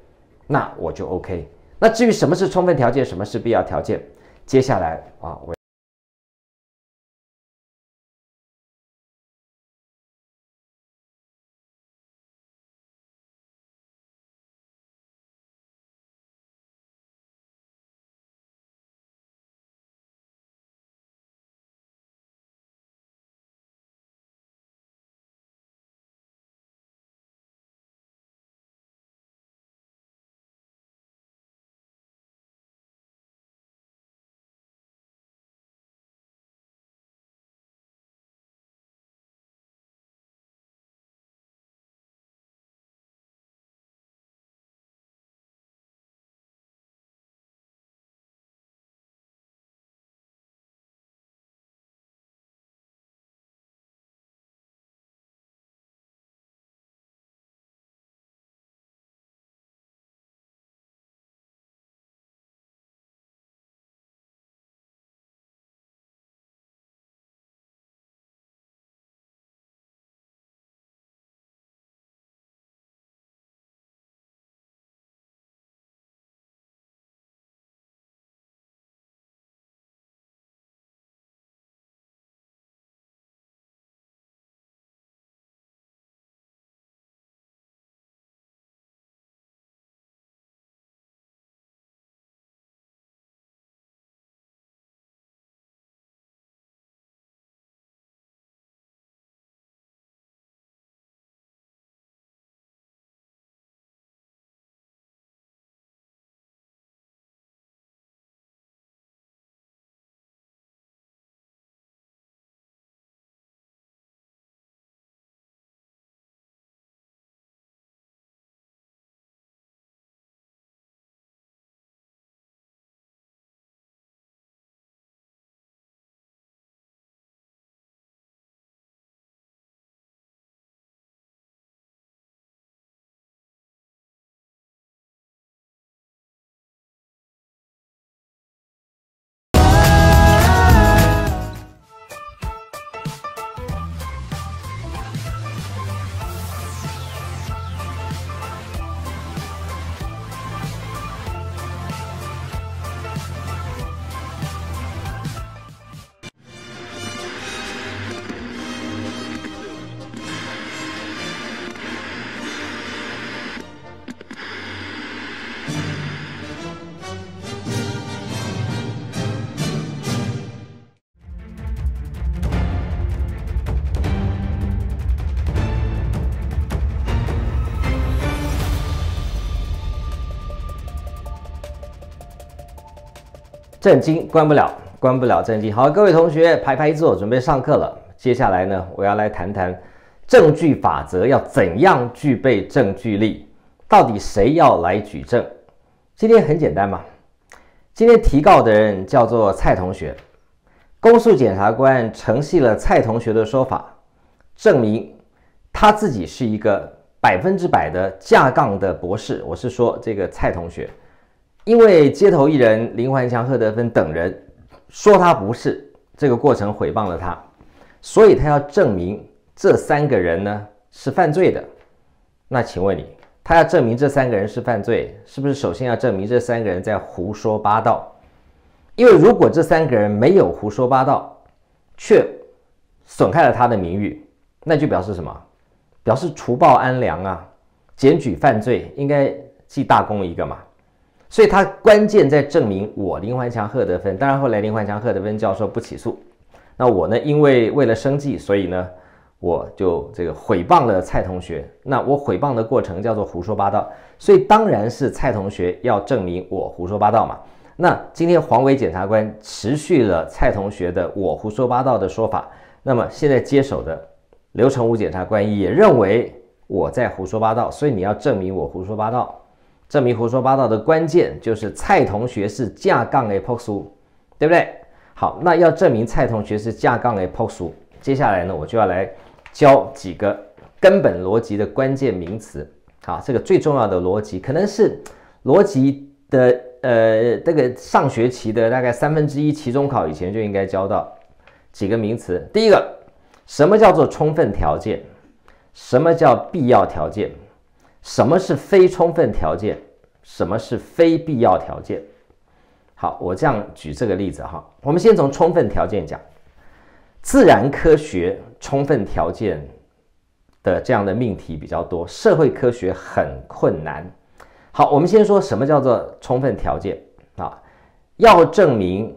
那我就 OK。那至于什么是充分条件，什么是必要条件，接下来啊，我。正经关不了，关不了正经。好，各位同学排排坐，准备上课了。接下来呢，我要来谈谈证据法则要怎样具备证据力，到底谁要来举证？今天很简单嘛，今天提告的人叫做蔡同学，公诉检察官承系了蔡同学的说法，证明他自己是一个百分之百的架杠的博士。我是说这个蔡同学。因为街头艺人林环强、贺德芬等人说他不是，这个过程毁谤了他，所以他要证明这三个人呢是犯罪的。那请问你，他要证明这三个人是犯罪，是不是首先要证明这三个人在胡说八道？因为如果这三个人没有胡说八道，却损害了他的名誉，那就表示什么？表示除暴安良啊，检举犯罪应该记大功一个嘛。所以他关键在证明我林环强、贺德芬，当然后来林环强、贺德芬教授不起诉，那我呢，因为为了生计，所以呢，我就这个毁谤了蔡同学。那我毁谤的过程叫做胡说八道，所以当然是蔡同学要证明我胡说八道嘛。那今天黄伟检察官持续了蔡同学的我胡说八道的说法，那么现在接手的刘成武检察官也认为我在胡说八道，所以你要证明我胡说八道。证明胡说八道的关键就是蔡同学是架杠的朴素，对不对？好，那要证明蔡同学是架杠的朴素，接下来呢，我就要来教几个根本逻辑的关键名词。好，这个最重要的逻辑，可能是逻辑的呃这个上学期的大概三分之一期中考以前就应该教到几个名词。第一个，什么叫做充分条件？什么叫必要条件？什么是非充分条件？ 什么是非必要条件？好，我这样举这个例子哈，我们先从充分条件讲。自然科学充分条件的这样的命题比较多，社会科学很困难。好，我们先说什么叫做充分条件啊？要证明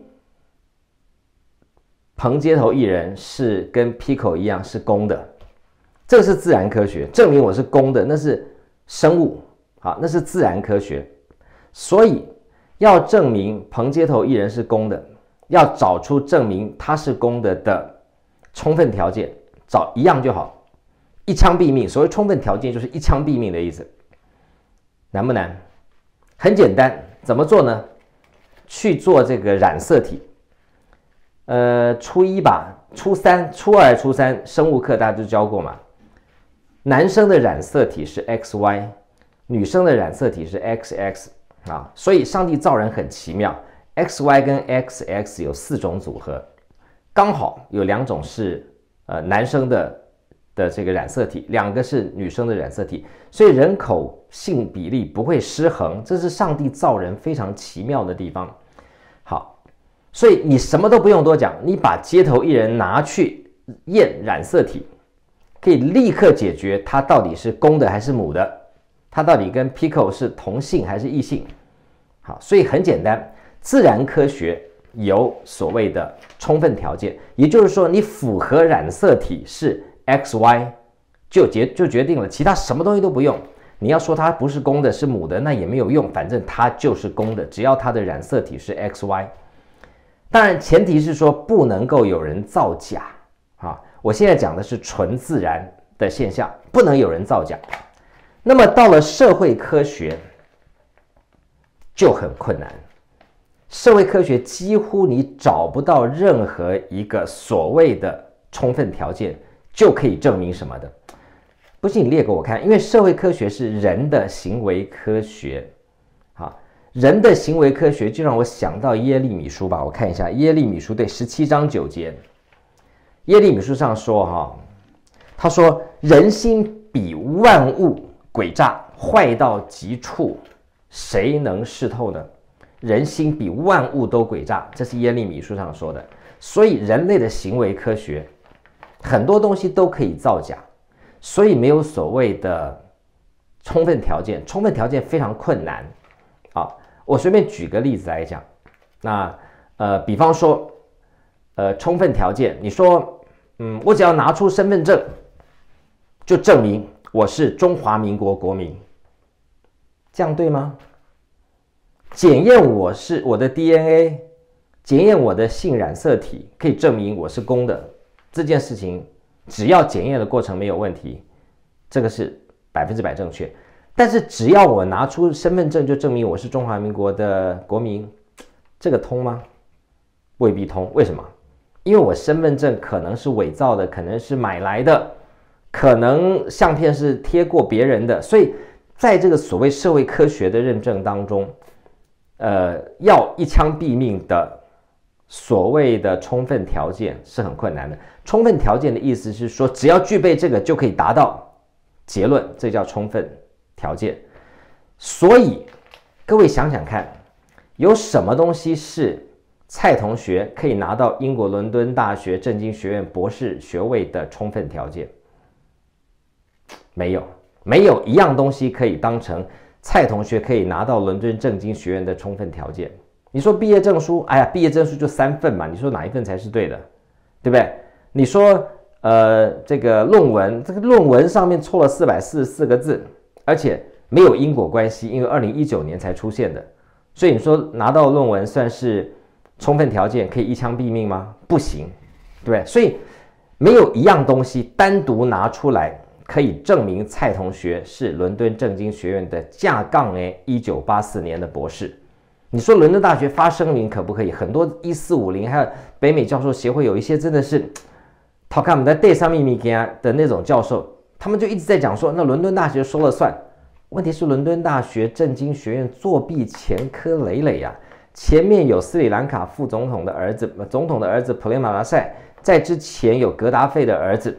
彭街头艺人是跟 Pico 一样是公的，这个是自然科学，证明我是公的，那是生物，好，那是自然科学。所以要证明彭街头艺人是公的，要找出证明他是公的的充分条件，找一样就好，一枪毙命。所谓充分条件就是一枪毙命的意思。难不难？很简单，怎么做呢？去做这个染色体。呃，初一吧，初三、初二、初三生物课大家都教过嘛。男生的染色体是 X Y， 女生的染色体是 X X 啊，所以上帝造人很奇妙 ，X Y 跟 X X 有四种组合。刚好有两种是呃男生的的这个染色体，两个是女生的染色体，所以人口性比例不会失衡，这是上帝造人非常奇妙的地方。好，所以你什么都不用多讲，你把街头艺人拿去验染色体，可以立刻解决他到底是公的还是母的，他到底跟 Pico 是同性还是异性。好，所以很简单，自然科学有所谓的充分条件，也就是说你符合染色体是 X Y 就决就决定了，其他什么东西都不用。你要说它不是公的是母的那也没有用，反正它就是公的，只要它的染色体是 X Y。 当然前提是说不能够有人造假啊！我现在讲的是纯自然的现象，不能有人造假。那么到了社会科学就很困难，社会科学几乎你找不到任何一个所谓的充分条件就可以证明什么的。不信你列给我看，因为社会科学是人的行为科学，好，人的行为科学就让我想到耶利米书吧，我看一下耶利米书对十七章九节，耶利米书上说哈，他说人心比万物诡诈，坏到极处，谁能识透呢？人心比万物都诡诈，这是耶利米书上说的。所以人类的行为科学很多东西都可以造假，所以没有所谓的充分条件，充分条件非常困难。好，我随便举个例子来讲，那呃，比方说，呃，充分条件，你说，嗯，我只要拿出身份证，就证明我是中华民国国民，这样对吗？检验我是我的 D N A， 检验我的性染色体，可以证明我是公的，这件事情只要检验的过程没有问题，这个是百分之百正确。但是只要我拿出身份证就证明我是中华民国的国民，这个通吗？未必通。为什么？因为我身份证可能是伪造的，可能是买来的，可能相片是贴过别人的，所以在这个所谓社会科学的认证当中，呃，要一枪毙命的所谓的充分条件是很困难的。充分条件的意思是说，只要具备这个就可以达到结论，这叫充分条件。所以各位想想看，有什么东西是蔡同学可以拿到英国伦敦大学政经学院博士学位的充分条件？没有，没有一样东西可以当成蔡同学可以拿到伦敦政经学院的充分条件。你说毕业证书，哎呀，毕业证书就三份嘛，你说哪一份才是对的，对不对？你说呃，这个论文，这个论文上面错了四百四十四个字，而且没有因果关系，因为二零一九年才出现的，所以你说拿到论文算是充分条件，可以一枪毙命吗？不行，对不对？所以没有一样东西单独拿出来可以证明蔡同学是伦敦政经学院的架杠诶一九八四年的博士。你说伦敦大学发声明可不可以？很多一四五零还有北美教授协会有一些真的是他看我们在对上秘密的那种教授，他们就一直在讲说那伦敦大学说了算。问题是伦敦大学政经学院作弊前科累累啊，前面有斯里兰卡副总统的儿子，总统的儿子普雷马拉塞，在之前有格达费的儿子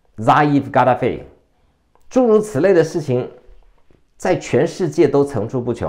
Zaif Gaddafi， 诸如此类的事情在全世界都层出不穷。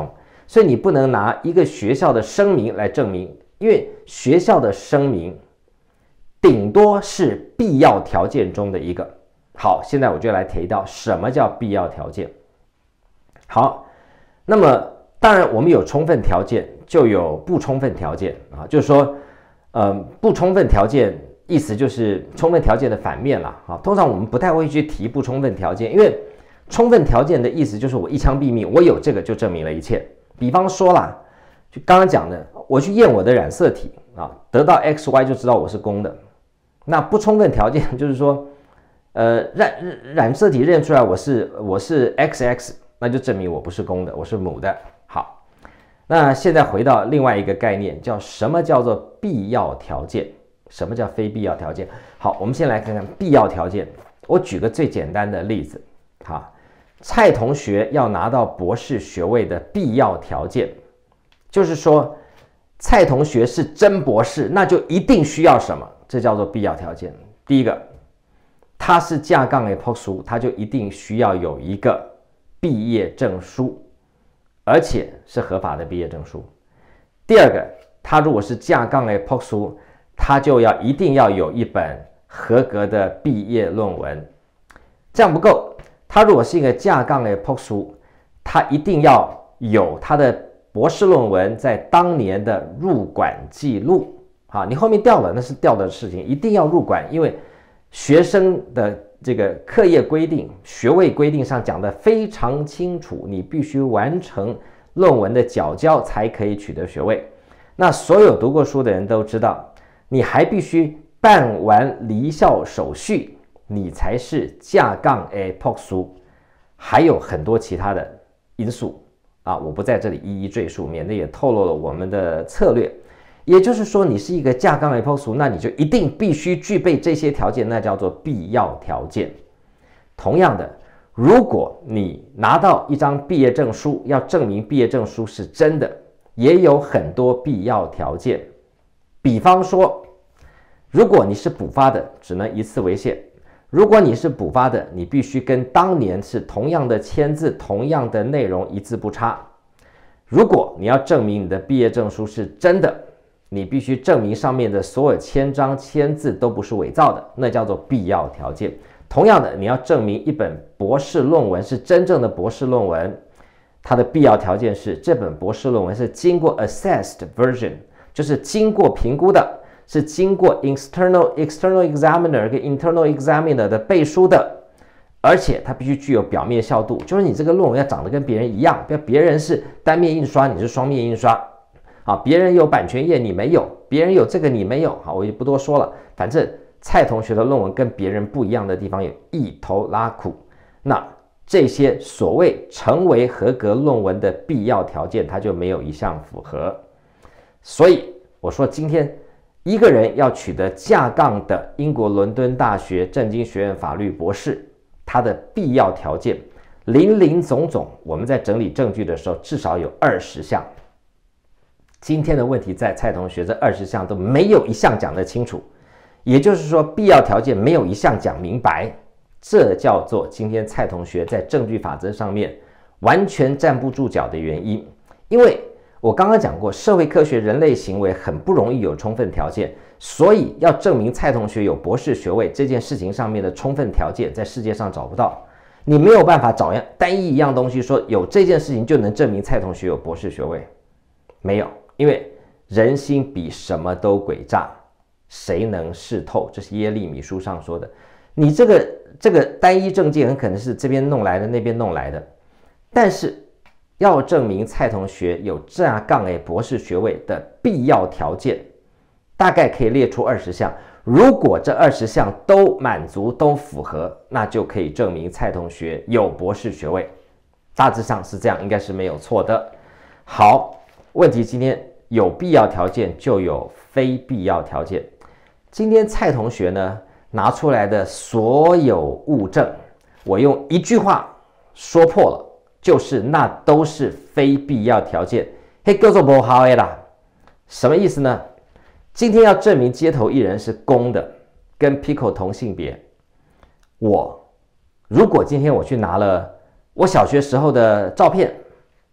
所以你不能拿一个学校的声明来证明，因为学校的声明顶多是必要条件中的一个。好，现在我就来提到什么叫必要条件。好，那么当然我们有充分条件，就有不充分条件啊，就是说，呃，不充分条件意思就是充分条件的反面啦啊。通常我们不太会去提不充分条件，因为充分条件的意思就是我一枪毙命，我有这个就证明了一切。比方说啦，就刚刚讲的，我去验我的染色体啊，得到 X Y 就知道我是公的。那不充分条件就是说，呃，染染色体认出来我是我是 X X， 那就证明我不是公的，我是母的。好，那现在回到另外一个概念，叫什么叫做必要条件？什么叫非必要条件？好，我们先来看看必要条件。我举个最简单的例子，好。蔡同学要拿到博士学位的必要条件，就是说蔡同学是真博士，那就一定需要什么？这叫做必要条件。第一个，他是架杠的博士，他就一定需要有一个毕业证书，而且是合法的毕业证书。第二个，他如果是架杠的博士，他就要一定要有一本合格的毕业论文。这样不够。他如果是一个架杠的博士，他一定要有他的博士论文在当年的入馆记录。好，你后面掉了那是掉的事情，一定要入馆，因为学生的这个课业规定、学位规定上讲得非常清楚，你必须完成论文的缴交才可以取得学位。那所有读过书的人都知道，你还必须办完离校手续。你才是架杠的博士，还有很多其他的因素啊，我不在这里一一赘述，免得也透露了我们的策略。也就是说，你是一个架杠的博士，那你就一定必须具备这些条件，那叫做必要条件。同样的，如果你拿到一张毕业证书，要证明毕业证书是真的，也有很多必要条件。比方说，如果你是补发的，只能一次为限。如果你是补发的，你必须跟当年是同样的签字、同样的内容，一字不差。如果你要证明你的毕业证书是真的，你必须证明上面的所有签章、签字都不是伪造的，那叫做必要条件。同样的，你要证明一本博士论文是真正的博士论文，它的必要条件是这本博士论文是经过 assessed version， 就是经过评估的。是经过 external external examiner 跟 internal examiner 的背书的，而且它必须具有表面效度，就是你这个论文要长得跟别人一样，不要别人是单面印刷，你是双面印刷，啊，别人有版权页你没有，别人有这个你没有，好，我就不多说了。反正蔡同学的论文跟别人不一样的地方有一头拉苦，那这些所谓成为合格论文的必要条件，它就没有一项符合。所以我说今天。一个人要取得架杠的英国伦敦大学政经学院法律博士，他的必要条件林林总总，我们在整理证据的时候至少有二十项。今天的问题在蔡同学这二十项都没有一项讲得清楚，也就是说必要条件没有一项讲明白，这叫做今天蔡同学在证据法则上面完全站不住脚的原因。因为我刚刚讲过，社会科学人类行为很不容易有充分条件，所以要证明蔡同学有博士学位这件事情上面的充分条件，在世界上找不到。你没有办法找样单一一样东西说有这件事情就能证明蔡同学有博士学位，没有，因为人心比什么都诡诈，谁能识透？这是耶利米书上说的。你这个这个单一证件很可能是这边弄来的，那边弄来的，但是。要证明蔡同学有架杠 A 博士学位的必要条件，大概可以列出二十项。如果这二十项都满足、都符合，那就可以证明蔡同学有博士学位。大致上是这样，应该是没有错的。好，问题今天有必要条件就有非必要条件。今天蔡同学呢拿出来的所有物证，我用一句话说破了。就是那都是非必要条件，嘿，叫做不好的啦。什么意思呢？今天要证明街头艺人是公的，跟 Pico 同性别，我如果今天我去拿了我小学时候的照片，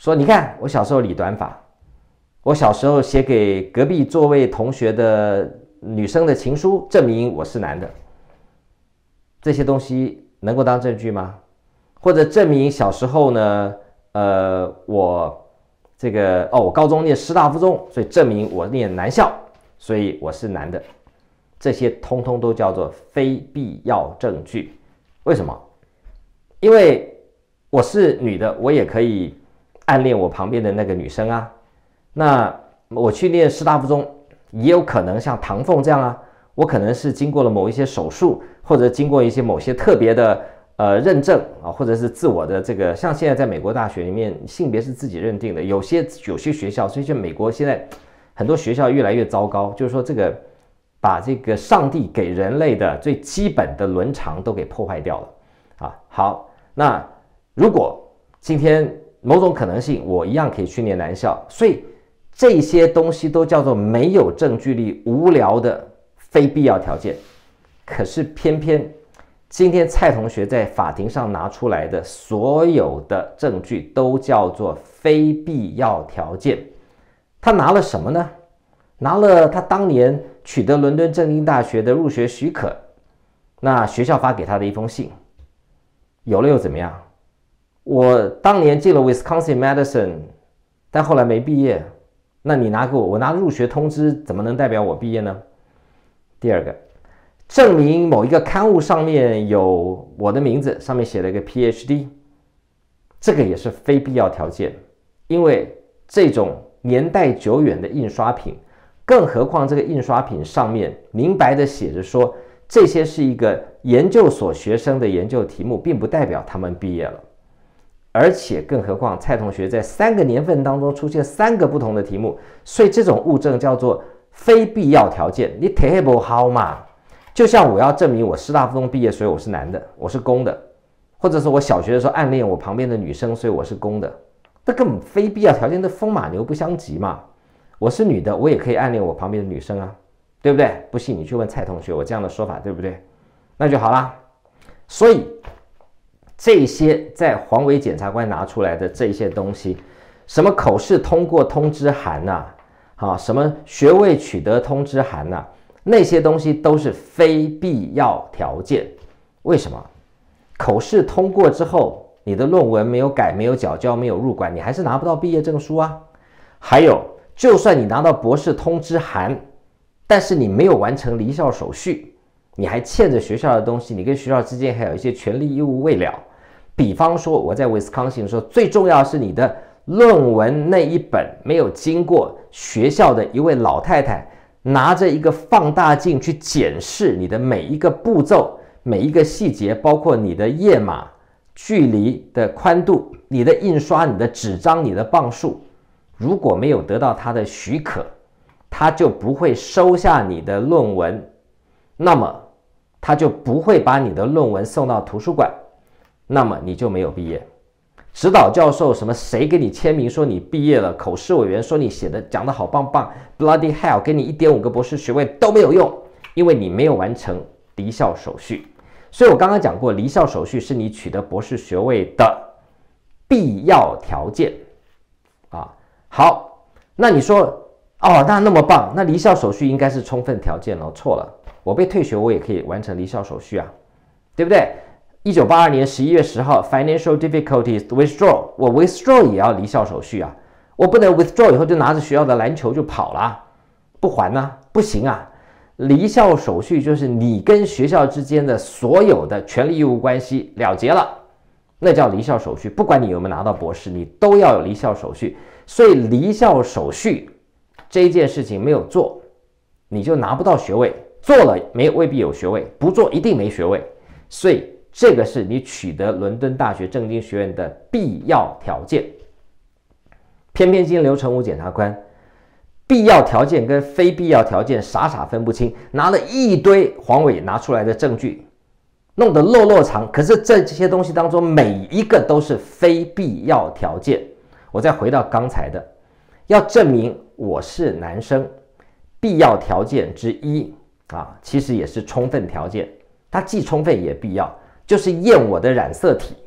说你看我小时候理短发，我小时候写给隔壁座位同学的女生的情书，证明我是男的。这些东西能够当证据吗？或者证明小时候呢，呃，我这个哦，我高中念师大附中，所以证明我念男校，所以我是男的。这些通通都叫做非必要证据。为什么？因为我是女的，我也可以暗恋我旁边的那个女生啊。那我去念师大附中，也有可能像唐凤这样啊，我可能是经过了某一些手术，或者经过一些某些特别的呃认证啊，或者是自我的这个，像现在在美国大学里面，性别是自己认定的。有些有些学校，所以就美国现在很多学校越来越糟糕，就是说这个把这个上帝给人类的最基本的伦常都给破坏掉了啊。好，那如果今天某种可能性，我一样可以去念男校，所以这些东西都叫做没有证据力、无聊的非必要条件。可是偏偏今天蔡同学在法庭上拿出来的所有的证据都叫做非必要条件。他拿了什么呢？拿了他当年取得伦敦政经大学的入学许可，那学校发给他的一封信。有了又怎么样？我当年进了 Wisconsin Madison， 但后来没毕业。那你拿给我，我拿入学通知，怎么能代表我毕业呢？第二个，证明某一个刊物上面有我的名字，上面写了一个 P H D， 这个也是非必要条件，因为这种年代久远的印刷品，更何况这个印刷品上面明白的写着说，这些是一个研究所学生的研究题目，并不代表他们毕业了。而且更何况蔡同学在三个年份当中出现三个不同的题目，所以这种物证叫做非必要条件。你贴不好嘛？就像我要证明我师大附中毕业，所以我是男的，我是公的，或者是我小学的时候暗恋我旁边的女生，所以我是公的，这根本非必要条件，的风马牛不相及嘛。我是女的，我也可以暗恋我旁边的女生啊，对不对？不信你去问蔡同学，我这样的说法对不对？那就好啦。所以这些在黄伟检察官拿出来的这些东西，什么口试通过通知函呐、啊，啊，什么学位取得通知函呐、啊，那些东西都是非必要条件。为什么？口试通过之后，你的论文没有改、没有缴交、没有入馆，你还是拿不到毕业证书啊。还有，就算你拿到博士通知函，但是你没有完成离校手续，你还欠着学校的东西，你跟学校之间还有一些权利义务未了。比方说我在 Wisconsin 的时候，最重要的是你的论文那一本没有经过学校的一位老太太拿着一个放大镜去检视你的每一个步骤、每一个细节，包括你的页码、距离的宽度、你的印刷、你的纸张、你的磅数，如果没有得到他的许可，他就不会收下你的论文，那么他就不会把你的论文送到图书馆，那么你就没有毕业。指导教授什么谁给你签名说你毕业了，口试委员说你写的讲得好棒棒 bloody hell 给你 一点五 个博士学位都没有用，因为你没有完成离校手续。所以我刚刚讲过，离校手续是你取得博士学位的必要条件啊。好，那你说哦，那那么棒，那离校手续应该是充分条件哦。错了，我被退学我也可以完成离校手续啊，对不对？一九八二年十一月十号 financial difficulties withdraw， 我 withdraw 也要离校手续啊，我不能 withdraw 以后就拿着学校的篮球就跑了，不还啊，不行啊。离校手续就是你跟学校之间的所有的权利义务关系了结了，那叫离校手续。不管你有没有拿到博士，你都要有离校手续。所以离校手续这件事情没有做，你就拿不到学位，做了没未必有学位，不做一定没学位。所以这个是你取得伦敦大学政经学院的必要条件。偏偏今天刘成武检察官必要条件跟非必要条件傻傻分不清，拿了一堆黄伟拿出来的证据，弄得漏漏长。可是这些东西当中每一个都是非必要条件。我再回到刚才的，要证明我是男生，必要条件之一啊，其实也是充分条件，它既充分也必要，就是验我的染色体。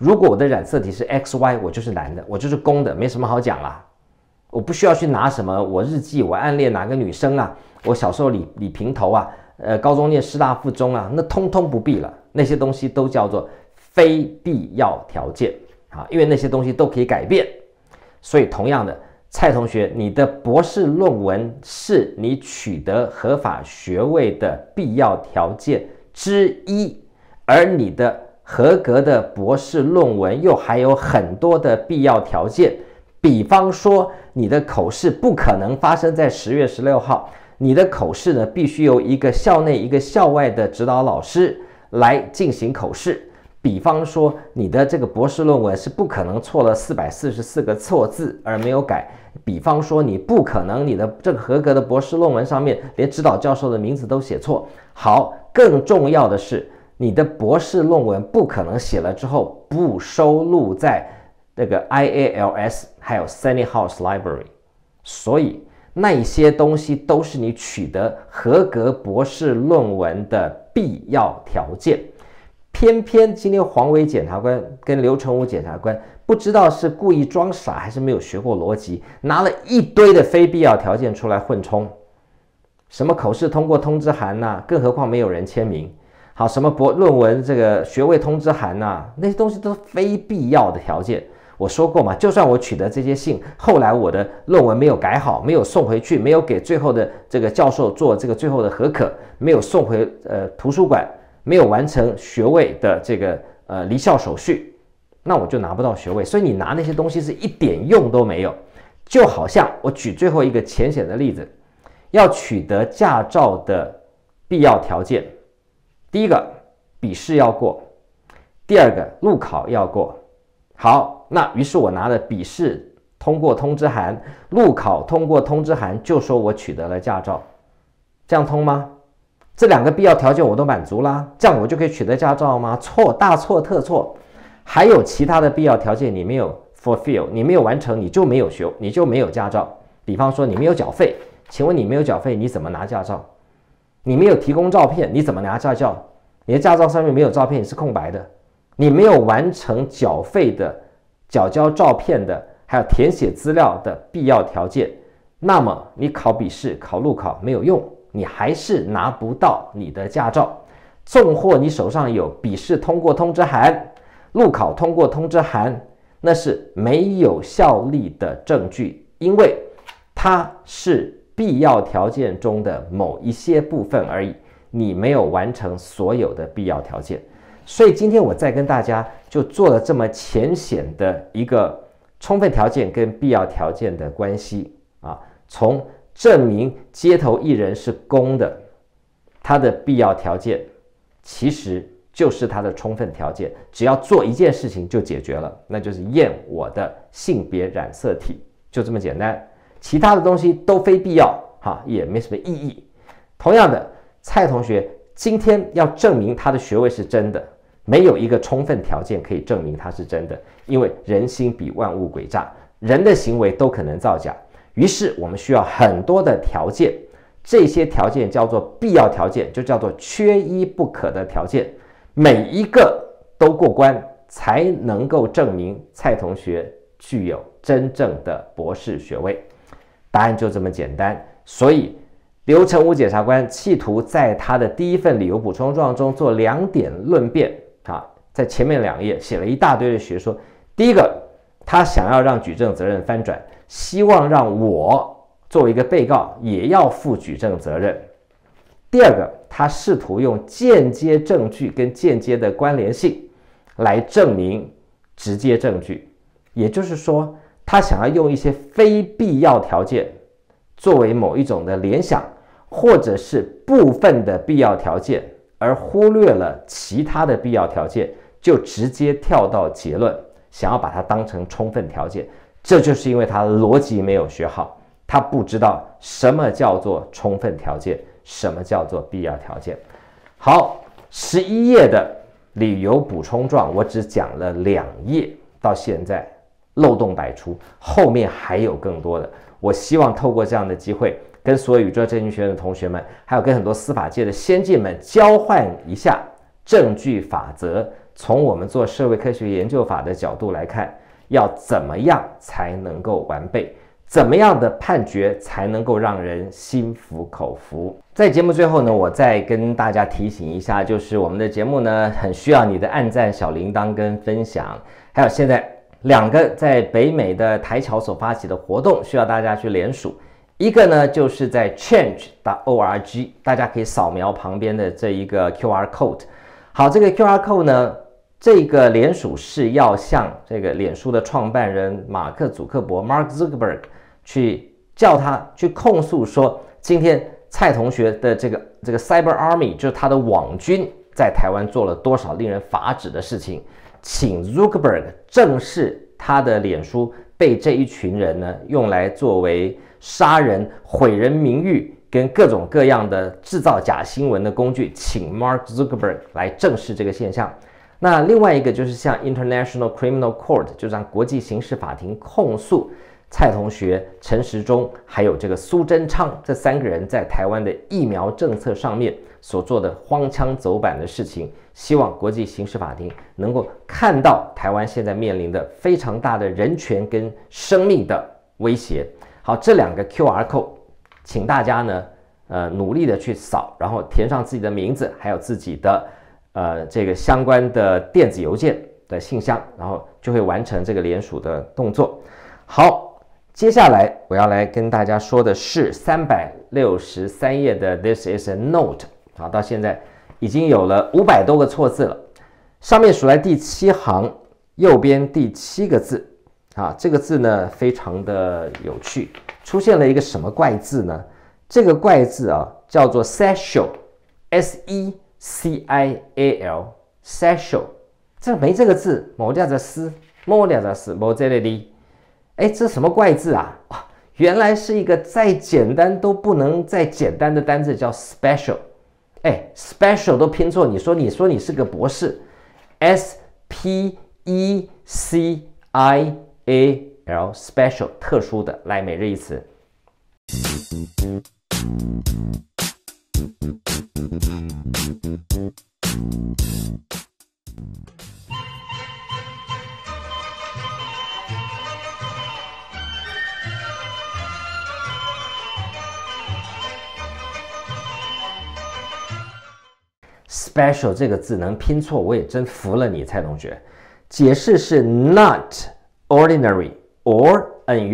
如果我的染色体是 X Y， 我就是男的，我就是公的，没什么好讲啦。我不需要去拿什么我日记，我暗恋哪个女生啊，我小时候理理平头啊，呃，高中念师大附中啊，那通通不必了，那些东西都叫做非必要条件啊，因为那些东西都可以改变。所以同样的，蔡同学，你的博士论文是你取得合法学位的必要条件之一，而你的合格的博士论文又还有很多的必要条件，比方说你的口试不可能发生在十月十六号，你的口试呢必须由一个校内一个校外的指导老师来进行口试。比方说你的这个博士论文是不可能错了四百四十四个错字而没有改，比方说你不可能你的这个合格的博士论文上面连指导教授的名字都写错。好，更重要的是你的博士论文不可能写了之后不收录在这个 I A L S 还有 Sunny House Library， 所以那些东西都是你取得合格博士论文的必要条件。偏偏今天黄伟检察官跟刘成武检察官不知道是故意装傻还是没有学过逻辑，拿了一堆的非必要条件出来混充，什么口试通过通知函呐、啊，更何况没有人签名。好，什么博论文这个学位通知函呐、啊，那些东西都是非必要的条件。我说过嘛，就算我取得这些信，后来我的论文没有改好，没有送回去，没有给最后的这个教授做这个最后的核可，没有送回呃图书馆，没有完成学位的这个呃离校手续，那我就拿不到学位。所以你拿那些东西是一点用都没有。就好像我举最后一个浅显的例子，要取得驾照的必要条件，第一个笔试要过，第二个路考要过。好，那于是我拿了笔试通过通知函，路考通过通知函，就说我取得了驾照，这样通吗？这两个必要条件我都满足啦，这样我就可以取得驾照吗？错，大错特错。还有其他的必要条件你没有 fulfill， 你没有完成，你就没有学，你就没有驾照。比方说你没有缴费，请问你没有缴费，你怎么拿驾照？你没有提供照片，你怎么拿驾照？你的驾照上面没有照片，你是空白的。你没有完成缴费的、缴交照片的，还有填写资料的必要条件，那么你考笔试、考路考没有用，你还是拿不到你的驾照。纵或你手上有笔试通过通知函、路考通过通知函，那是没有效力的证据，因为它是必要条件中的某一些部分而已，你没有完成所有的必要条件。所以今天我再跟大家就做了这么浅显的一个充分条件跟必要条件的关系啊，从证明街头艺人是公的，它的必要条件其实就是它的充分条件，只要做一件事情就解决了，那就是验我的性别染色体，就这么简单，其他的东西都非必要哈，也没什么意义。同样的，蔡同学今天要证明他的学位是真的，没有一个充分条件可以证明它是真的，因为人心比万物诡诈，人的行为都可能造假。于是我们需要很多的条件，这些条件叫做必要条件，就叫做缺一不可的条件，每一个都过关，才能够证明蔡同学具有真正的博士学位。答案就这么简单。所以刘成武检察官企图在他的第一份理由补充状中做两点论辩啊，在前面两页写了一大堆的学说。第一个，他想要让举证责任翻转，希望让我作为一个被告也要负举证责任。第二个，他试图用间接证据跟间接的关联性来证明直接证据，也就是说，他想要用一些非必要条件作为某一种的联想，或者是部分的必要条件，而忽略了其他的必要条件，就直接跳到结论，想要把它当成充分条件。这就是因为他逻辑没有学好，他不知道什么叫做充分条件，什么叫做必要条件。好，十一页的理由补充状，我只讲了两页，到现在漏洞百出，后面还有更多的。我希望透过这样的机会，跟所有宇宙证据学院的同学们，还有跟很多司法界的先进们交换一下证据法则从我们做社会科学研究法的角度来看，要怎么样才能够完备？怎么样的判决才能够让人心服口服？在节目最后呢，我再跟大家提醒一下，就是我们的节目呢，很需要你的按赞、小铃铛跟分享，还有现在两个在北美的台侨所发起的活动，需要大家去联署。一个呢，就是在 change dot org， 大家可以扫描旁边的这一个 Q R code。好，这个 Q R code 呢，这个联署是要向这个脸书的创办人马克·祖克伯 （Mark Zuckerberg） 去叫他去控诉说，今天蔡同学的这个这个 Cyber Army， 就是他的网军，在台湾做了多少令人发指的事情，请 Zuckerberg 正视他的脸书被这一群人呢用来作为杀人、毁人名誉跟各种各样的制造假新闻的工具，请 Mark Zuckerberg 来正视这个现象。那另外一个就是向 International Criminal Court， 就让国际刑事法庭控诉蔡同学、陈时中还有这个苏贞昌这三个人在台湾的疫苗政策上面所做的荒腔走板的事情，希望国际刑事法庭能够看到台湾现在面临的非常大的人权跟生命的威胁。好，这两个 Q R code， 请大家呢，呃，努力的去扫，然后填上自己的名字，还有自己的呃这个相关的电子邮件的信箱，然后就会完成这个联署的动作。好。接下来我要来跟大家说的是三百六十三页的 This is a note， 好，到现在已经有了五百多个错字了。上面数来第七行，右边第七个字，啊，这个字呢非常的有趣，出现了一个什么怪字呢？这个怪字啊叫做 sexual， S E C I A L， sexual， 这没这个字，某两个丝，某两个丝，某这类的。哎，这什么怪字啊？啊，原来是一个再简单都不能再简单的单字，叫 special。哎 ，special 都拼错，你说你说你是个博士 ，S P E C I A L special 特殊的。来，每日一词。special 这个字能拼错，我也真服了你，蔡同学。解释是 not ordinary or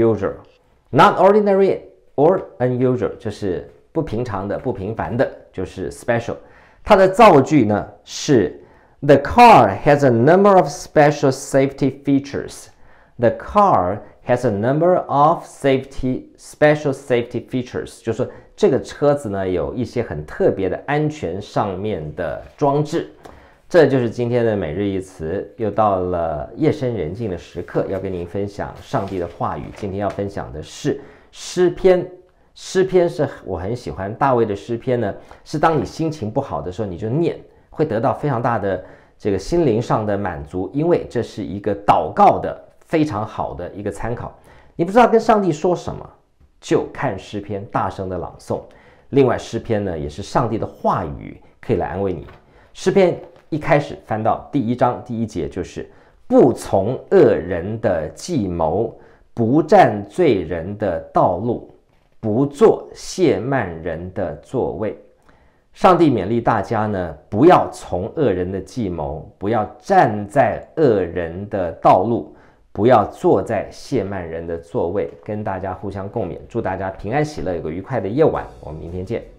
unusual。not ordinary or unusual 就是不平常的、不平凡的，就是 special。它的造句呢是 The car has a number of special safety features. The car has a number of safety special safety features， 就是说这个车子呢有一些很特别的安全上面的装置。这就是今天的每日一词，又到了夜深人静的时刻，要跟您分享上帝的话语。今天要分享的是诗篇。诗篇是我很喜欢，大卫的诗篇呢，是当你心情不好的时候你就念，会得到非常大的这个心灵上的满足，因为这是一个祷告的非常好的一个参考。你不知道跟上帝说什么，就看诗篇，大声的朗诵。另外，诗篇呢也是上帝的话语，可以来安慰你。诗篇一开始翻到第一章第一节，就是不从恶人的计谋，不占罪人的道路，不坐亵慢人的座位。上帝勉励大家呢，不要从恶人的计谋，不要站在恶人的道路，不要坐在亵慢人的座位，跟大家互相共勉，祝大家平安喜乐，有个愉快的夜晚，我们明天见。